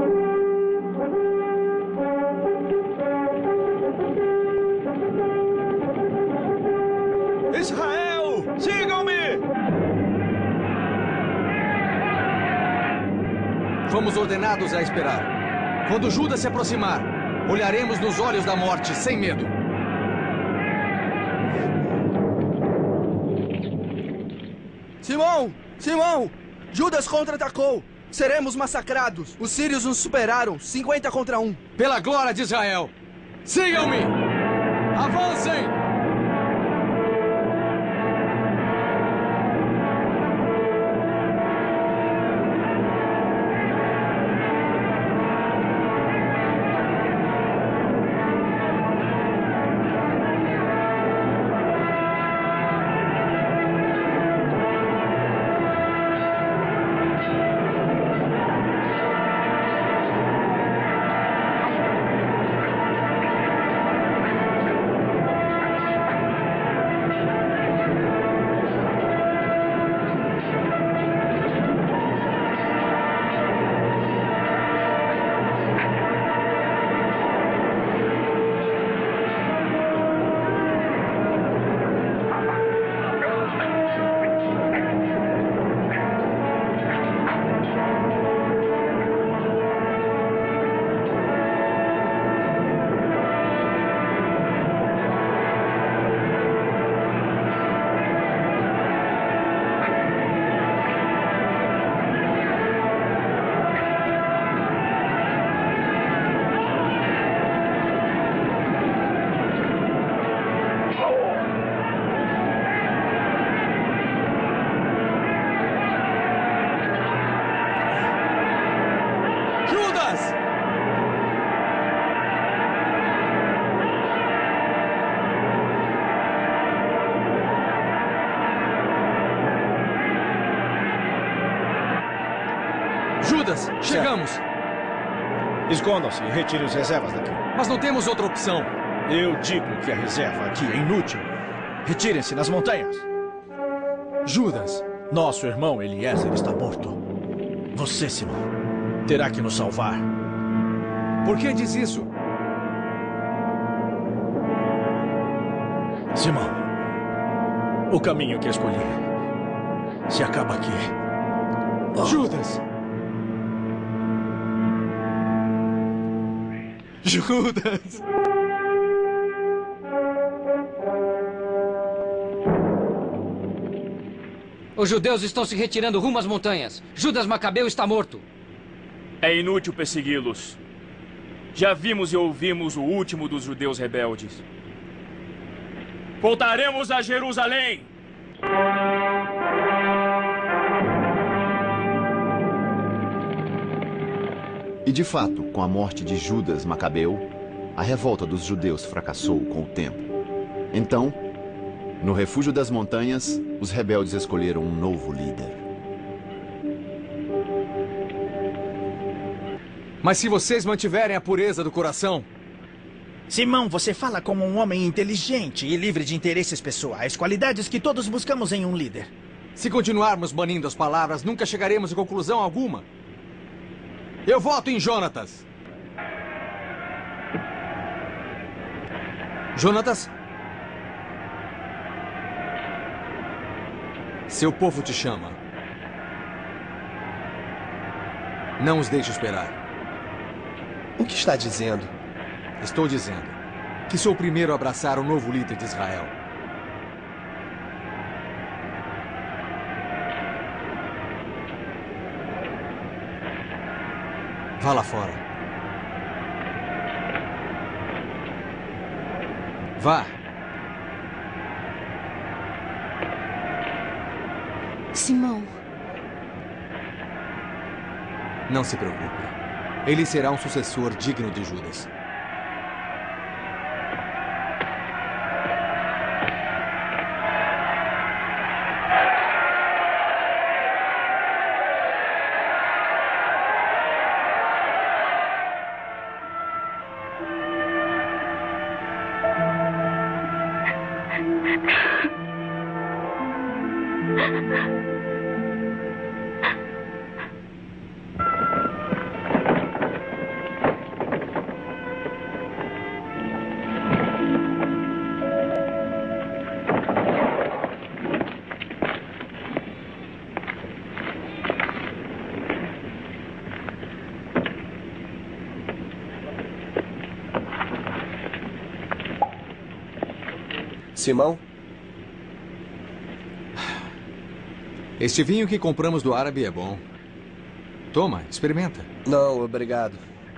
Israel, sigam-me! Fomos ordenados a esperar. Quando Judas se aproximar, olharemos nos olhos da morte, sem medo. Simão! Simão! Judas contra-atacou! Seremos massacrados! Os sírios nos superaram, cinquenta contra um. Pela glória de Israel! Sigam-me! Avancem! Judas! Judas, chegamos! Escondam-se e retirem as reservas daqui. Mas não temos outra opção. Eu digo que a reserva aqui é inútil. Retirem-se nas montanhas. Judas! Nosso irmão Eliezer está morto. Você, Simão, terá que nos salvar. Por que diz isso? Simão, o caminho que escolhi se acaba aqui. Oh. Judas! Judas! Os judeus estão se retirando rumo às montanhas. Judas Macabeu está morto. É inútil persegui-los. Já vimos e ouvimos o último dos judeus rebeldes. Voltaremos a Jerusalém! E de fato, com a morte de Judas Macabeu, a revolta dos judeus fracassou com o tempo. Então, no refúgio das montanhas, os rebeldes escolheram um novo líder. Mas se vocês mantiverem a pureza do coração... Simão, você fala como um homem inteligente e livre de interesses pessoais, qualidades que todos buscamos em um líder. Se continuarmos banindo as palavras, nunca chegaremos a conclusão alguma. Eu voto em Jonatas. Jonatas? Seu povo te chama. Não os deixe esperar. O que está dizendo? Estou dizendo que sou o primeiro a abraçar o novo líder de Israel. Vá lá fora. Vá. Simão. Não se preocupe. Ele será um sucessor digno de Judas. Simão? Este vinho que compramos do árabe é bom. Toma, experimenta. Não, obrigado.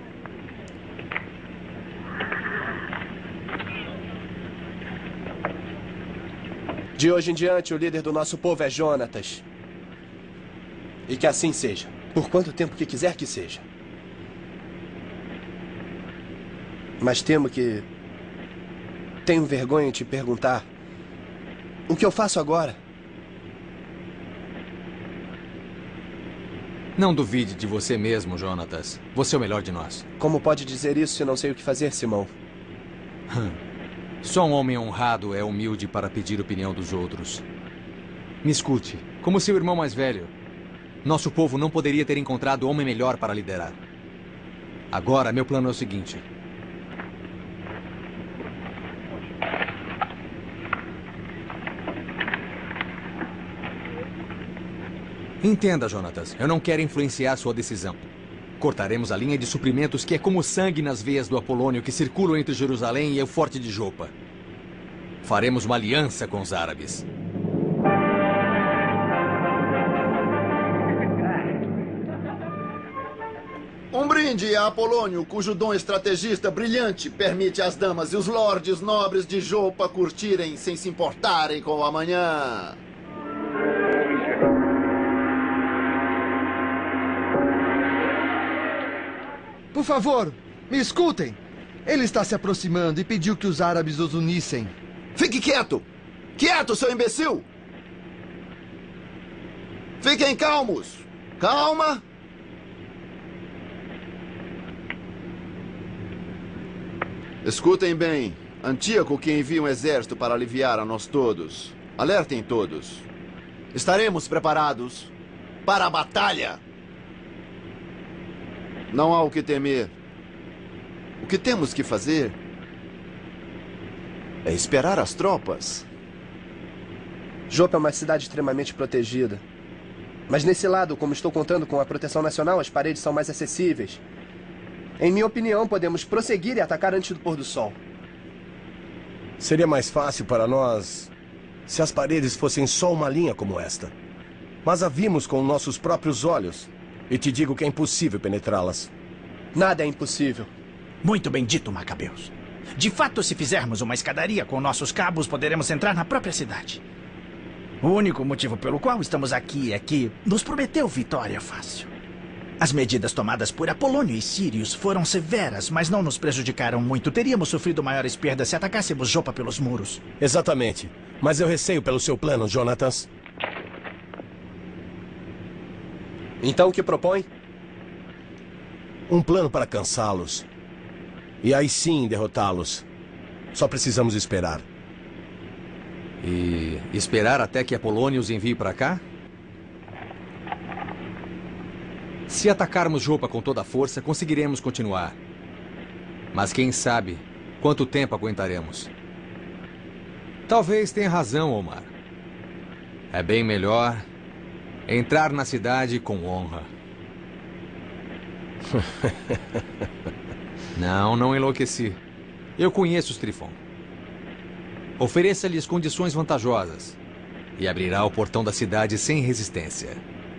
De hoje em diante, o líder do nosso povo é Jonatas. E que assim seja. Por quanto tempo que quiser que seja. Mas temo que... Tenho vergonha de te perguntar. O que eu faço agora? Não duvide de você mesmo, Jonatas. Você é o melhor de nós. Como pode dizer isso se não sei o que fazer, Simão? Só um homem honrado é humilde para pedir opinião dos outros. Me escute, como seu irmão mais velho. Nosso povo não poderia ter encontrado homem melhor para liderar. Agora, meu plano é o seguinte. Entenda, Jonatas. Eu não quero influenciar sua decisão. Cortaremos a linha de suprimentos que é como sangue nas veias do Apolônio que circulam entre Jerusalém e o Forte de Jopa. Faremos uma aliança com os árabes. Um brinde a Apolônio, cujo dom estrategista brilhante permite às damas e os lordes nobres de Jopa curtirem sem se importarem com o amanhã. Por favor, me escutem. Ele está se aproximando e pediu que os árabes os unissem. Fique quieto! Quieto, seu imbecil! Fiquem calmos! Calma! Escutem bem. Antíoco que envia um exército para aliviar a nós todos. Alertem todos. Estaremos preparados para a batalha. Não há o que temer. O que temos que fazer é esperar as tropas. Jopa é uma cidade extremamente protegida. Mas nesse lado, como estou contando com a proteção nacional, as paredes são mais acessíveis. Em minha opinião, podemos prosseguir e atacar antes do pôr do sol. Seria mais fácil para nós se as paredes fossem só uma linha como esta. Mas a vimos com nossos próprios olhos. E te digo que é impossível penetrá-las. Nada é impossível. Muito bem dito, Macabeus. De fato, se fizermos uma escadaria com nossos cabos, poderemos entrar na própria cidade. O único motivo pelo qual estamos aqui é que nos prometeu vitória fácil. As medidas tomadas por Apolônio e Sírios foram severas, mas não nos prejudicaram muito. Teríamos sofrido maiores perdas se atacássemos Jopa pelos muros. Exatamente. Mas eu receio pelo seu plano, Jonatas. Então o que propõe? Um plano para cansá-los. E aí sim derrotá-los. Só precisamos esperar. E esperar até que Apolônio os envie para cá? Se atacarmos Jopa com toda a força, conseguiremos continuar. Mas quem sabe quanto tempo aguentaremos? Talvez tenha razão, Omar. É bem melhor entrar na cidade com honra. Não, não enlouqueci. Eu conheço os Trifon. Ofereça-lhes condições vantajosas e abrirá o portão da cidade sem resistência.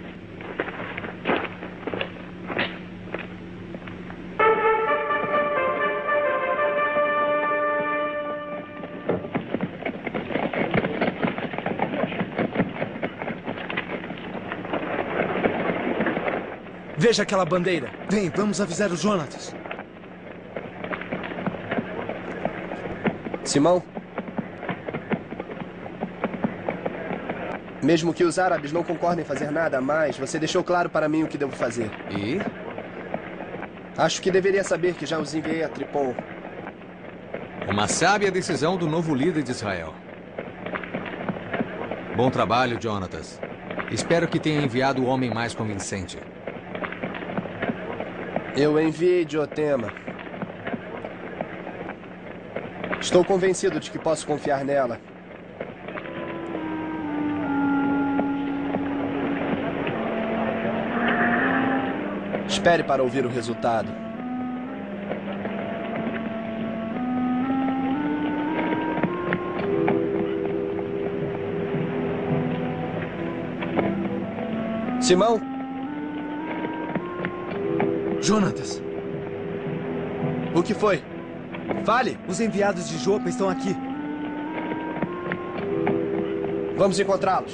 Veja aquela bandeira. Vem, vamos avisar o Jonatas. Simão? Mesmo que os árabes não concordem em fazer nada a mais, você deixou claro para mim o que devo fazer. E? Acho que deveria saber que já os enviei a Tripol. Uma sábia decisão do novo líder de Israel. Bom trabalho, Jonatas. Espero que tenha enviado o homem mais convincente. Eu enviei Diotema. Estou convencido de que posso confiar nela. Espere para ouvir o resultado. Simão? Jonatas. O que foi? Fale! Os enviados de Jopa estão aqui. Vamos encontrá-los.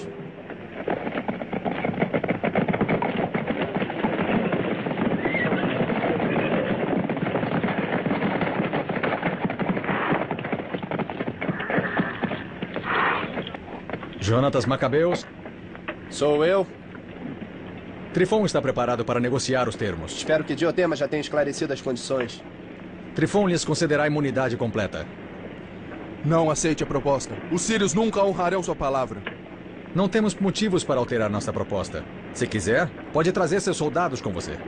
Jonatas Macabeus? Sou eu. Trifon está preparado para negociar os termos. Espero que Diotema já tenha esclarecido as condições. Trifon lhes concederá imunidade completa. Não aceite a proposta. Os sírios nunca honrarão sua palavra. Não temos motivos para alterar nossa proposta. Se quiser, pode trazer seus soldados com você.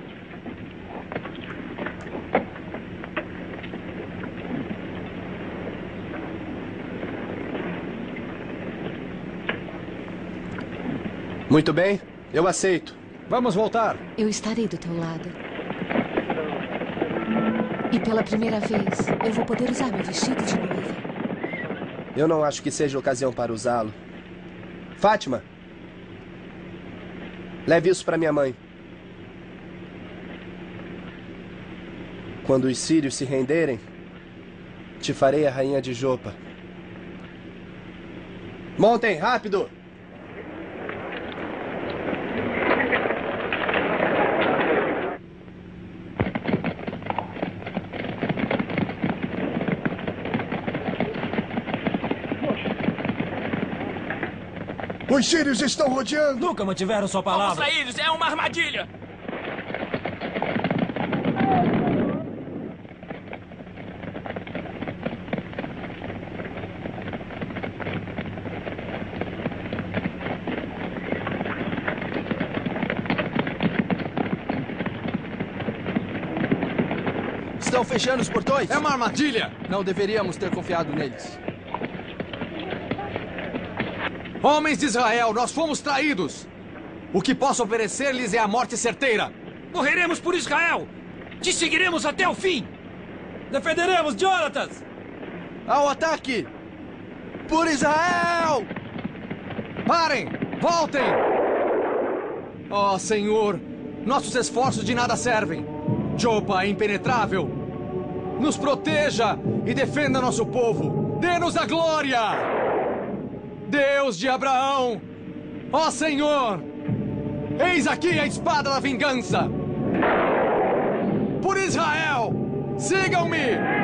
Muito bem, eu aceito. Vamos voltar. Eu estarei do teu lado. E pela primeira vez, eu vou poder usar meu vestido de noiva. Eu não acho que seja ocasião para usá-lo. Fátima, leve isso para minha mãe. Quando os sírios se renderem, te farei a rainha de Jopa. Montem, rápido! Os sírios estão rodeando! Nunca mantiveram sua Vamos palavra. traídos, é uma armadilha! Estão fechando os portões? É uma armadilha! Não deveríamos ter confiado neles. Homens de Israel, nós fomos traídos! O que posso oferecer-lhes é a morte certeira! Morreremos por Israel! Te seguiremos até o fim! Defenderemos, Jonatas! Ao ataque! Por Israel! Parem! Voltem! Ó, Senhor, nossos esforços de nada servem. Jopa é impenetrável. Nos proteja e defenda nosso povo. Dê-nos a glória! Deus de Abraão! Ó Senhor! Eis aqui a espada da vingança! Por Israel! Sigam-me!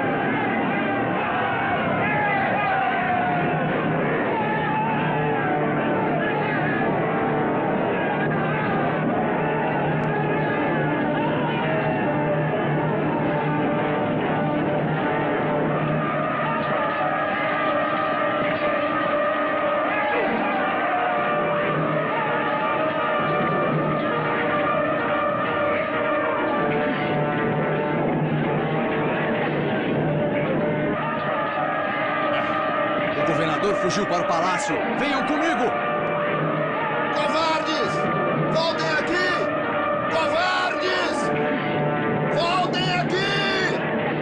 Fugiu para o palácio. Venham comigo! Covardes! Voltem aqui! Covardes! Voltem aqui!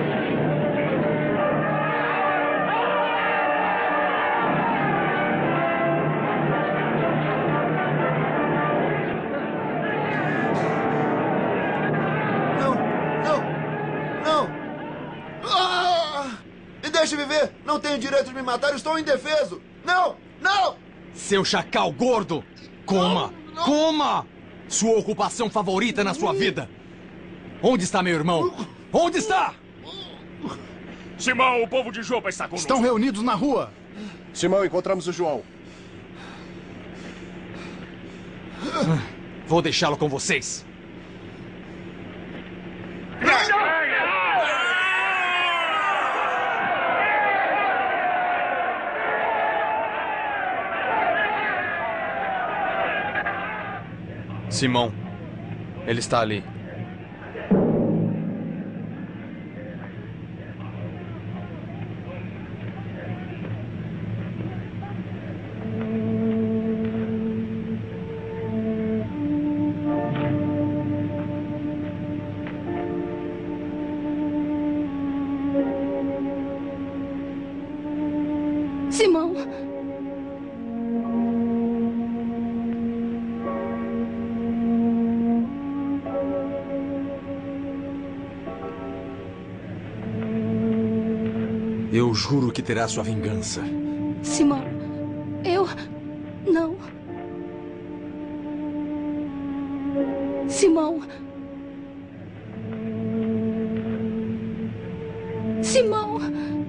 Não! Não! Não! Ah! Me deixe viver! Não tenho direito de me matar, eu estou indefeso! Não! Não! Seu chacal gordo! Coma! Não, não. Coma! Sua ocupação favorita na sua vida! Onde está meu irmão? Onde está? Simão, o povo de Jopa está conosco. Estão reunidos na rua. Simão, encontramos o João. Vou deixá-lo com vocês. Simão, ele está ali. Simão! Eu juro que terá sua vingança. Simão, eu... não. Simão. Simão.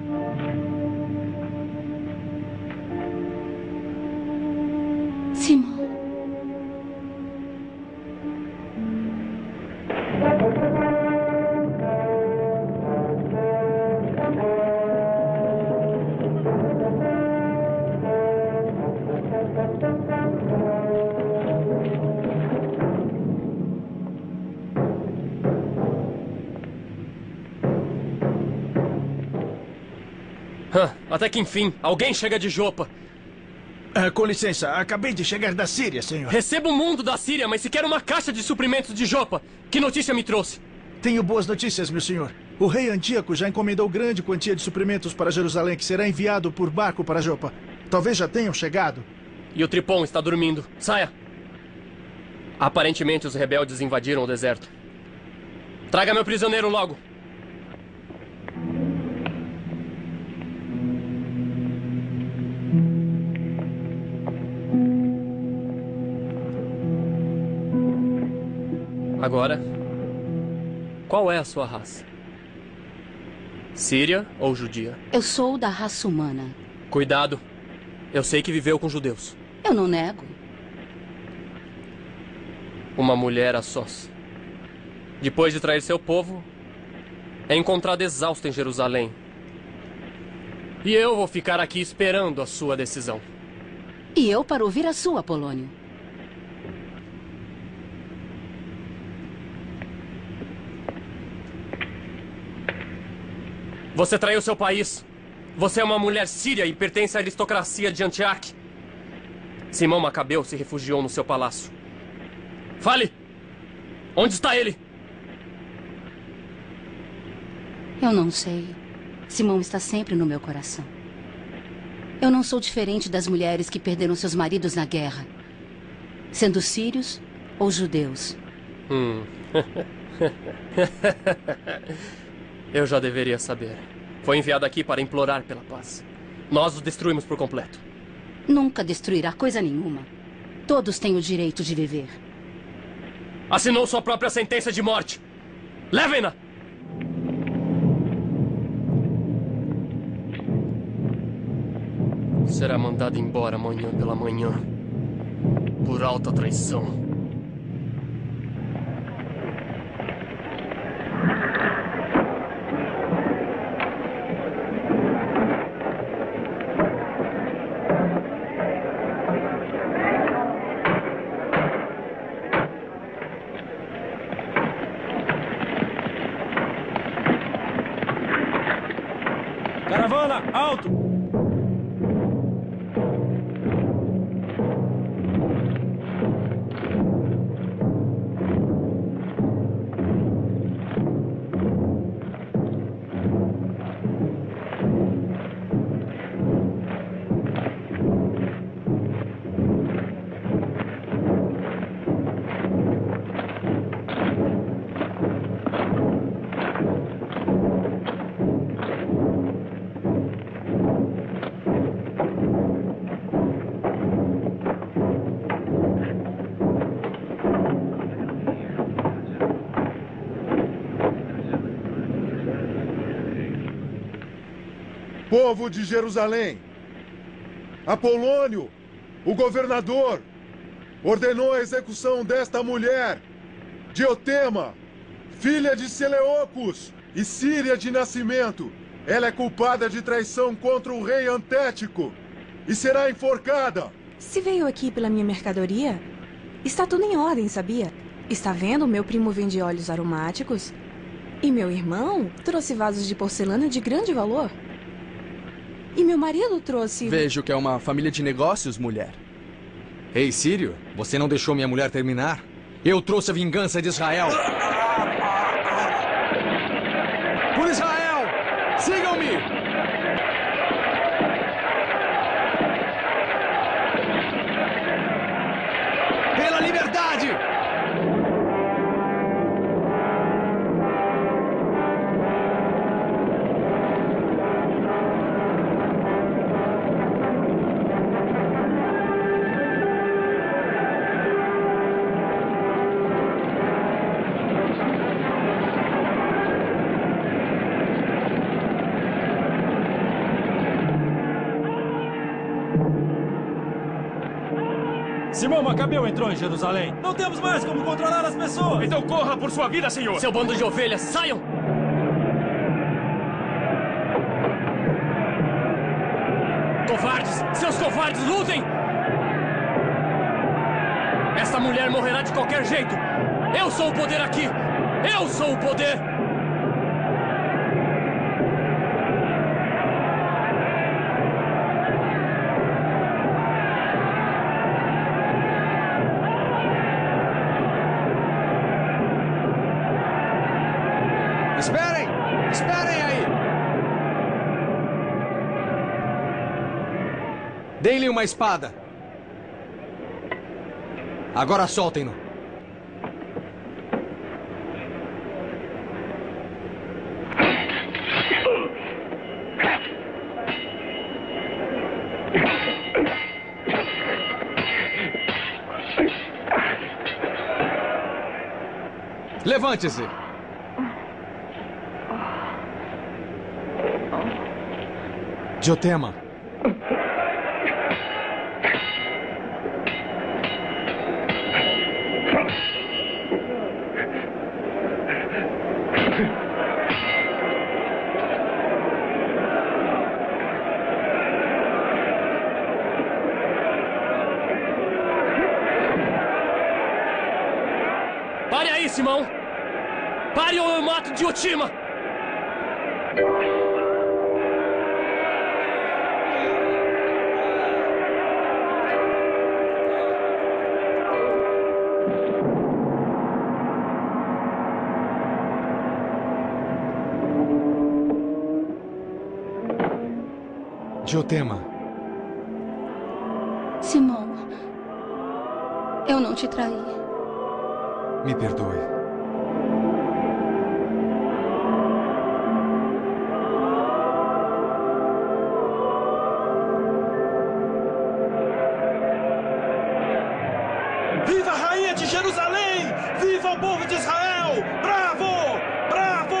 Simão. Hã, até que enfim, alguém chega de Jopa. Ah, com licença, acabei de chegar da Síria, senhor. Recebo o mundo da Síria, mas sequer uma caixa de suprimentos de Jopa. Que notícia me trouxe? Tenho boas notícias, meu senhor. O rei Antíoco já encomendou grande quantia de suprimentos para Jerusalém, que será enviado por barco para Jopa. Talvez já tenham chegado. E o Tripom está dormindo. Saia! Aparentemente os rebeldes invadiram o deserto. Traga meu prisioneiro logo. Agora, qual é a sua raça? Síria ou judia? Eu sou da raça humana. Cuidado. Eu sei que viveu com judeus. Eu não nego. Uma mulher a sós, depois de trair seu povo, é encontrada exausta em Jerusalém. E eu vou ficar aqui esperando a sua decisão. E eu para ouvir a sua, Polônio. Você traiu seu país. Você é uma mulher síria e pertence à aristocracia de Antioque. Simão Macabeu se refugiou no seu palácio. Fale! Onde está ele? Eu não sei. Simão está sempre no meu coração. Eu não sou diferente das mulheres que perderam seus maridos na guerra, sendo sírios ou judeus. Hum. Eu já deveria saber. Foi enviado aqui para implorar pela paz. Nós o destruímos por completo. Nunca destruirá coisa nenhuma. Todos têm o direito de viver. Assinou sua própria sentença de morte. Levem-na! Será mandado embora amanhã pela manhã. Por alta traição. Caravana, alto! Povo de Jerusalém, Apolônio, o governador, ordenou a execução desta mulher, Diotema, filha de Seleocos e síria de nascimento. Ela é culpada de traição contra o rei Antético e será enforcada. Se veio aqui pela minha mercadoria, está tudo em ordem, sabia? Está vendo? Meu primo vende óleos aromáticos e meu irmão trouxe vasos de porcelana de grande valor. E meu marido trouxe... Vejo que é uma família de negócios, mulher. Ei, Sírio, você não deixou minha mulher terminar? Eu trouxe a vingança de Israel. Por Israel! Sigam-me! Pela liberdade! Simão Macabeu entrou em Jerusalém. Não temos mais como controlar as pessoas. Então corra por sua vida, senhor. Seu bando de ovelhas, saiam! Covardes! Seus covardes, lutem! Esta mulher morrerá de qualquer jeito. Eu sou o poder aqui. Eu sou o poder. Esperem! Esperem aí! Deem-lhe uma espada. Agora soltem-no. Levante-se. Diotema. Simão! Pare ou eu mato Diotima! Diotema. Simão, eu não te traí. Me perdoe. Viva a rainha de Jerusalém! Viva o povo de Israel! Bravo! Bravo!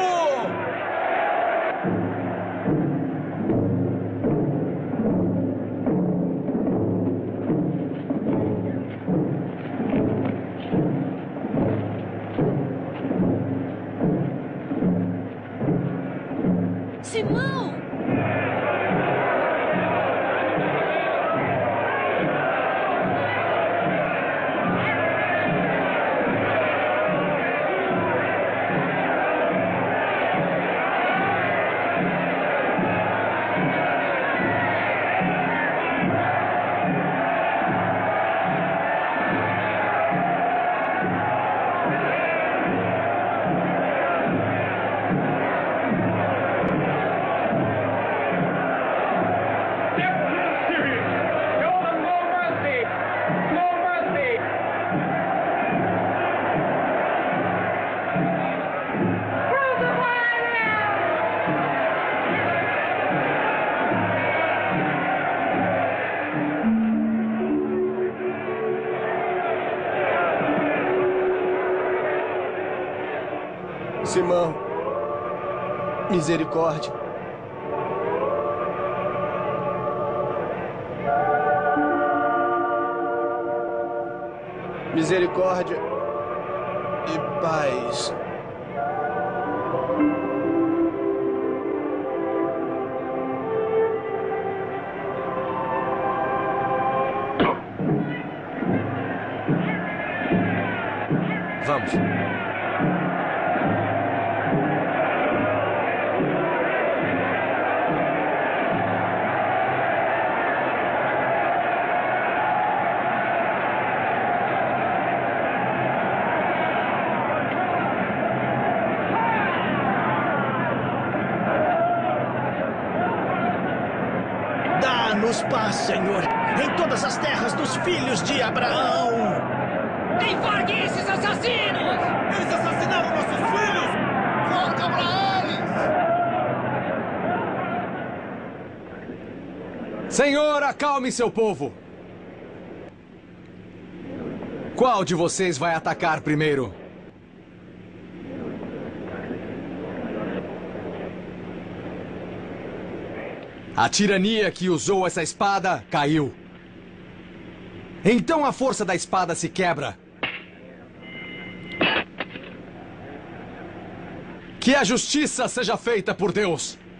Simão! Simão, misericórdia. Misericórdia e paz. Vamos. Dá-nos paz, Senhor, em todas as terras dos filhos de Abraão. Enforgue esses assassinos! Eles assassinaram nossos filhos! Forca pra eles! Senhor, acalme seu povo. Qual de vocês vai atacar primeiro? A tirania que usou essa espada caiu. Então a força da espada se quebra. Que a justiça seja feita por Deus.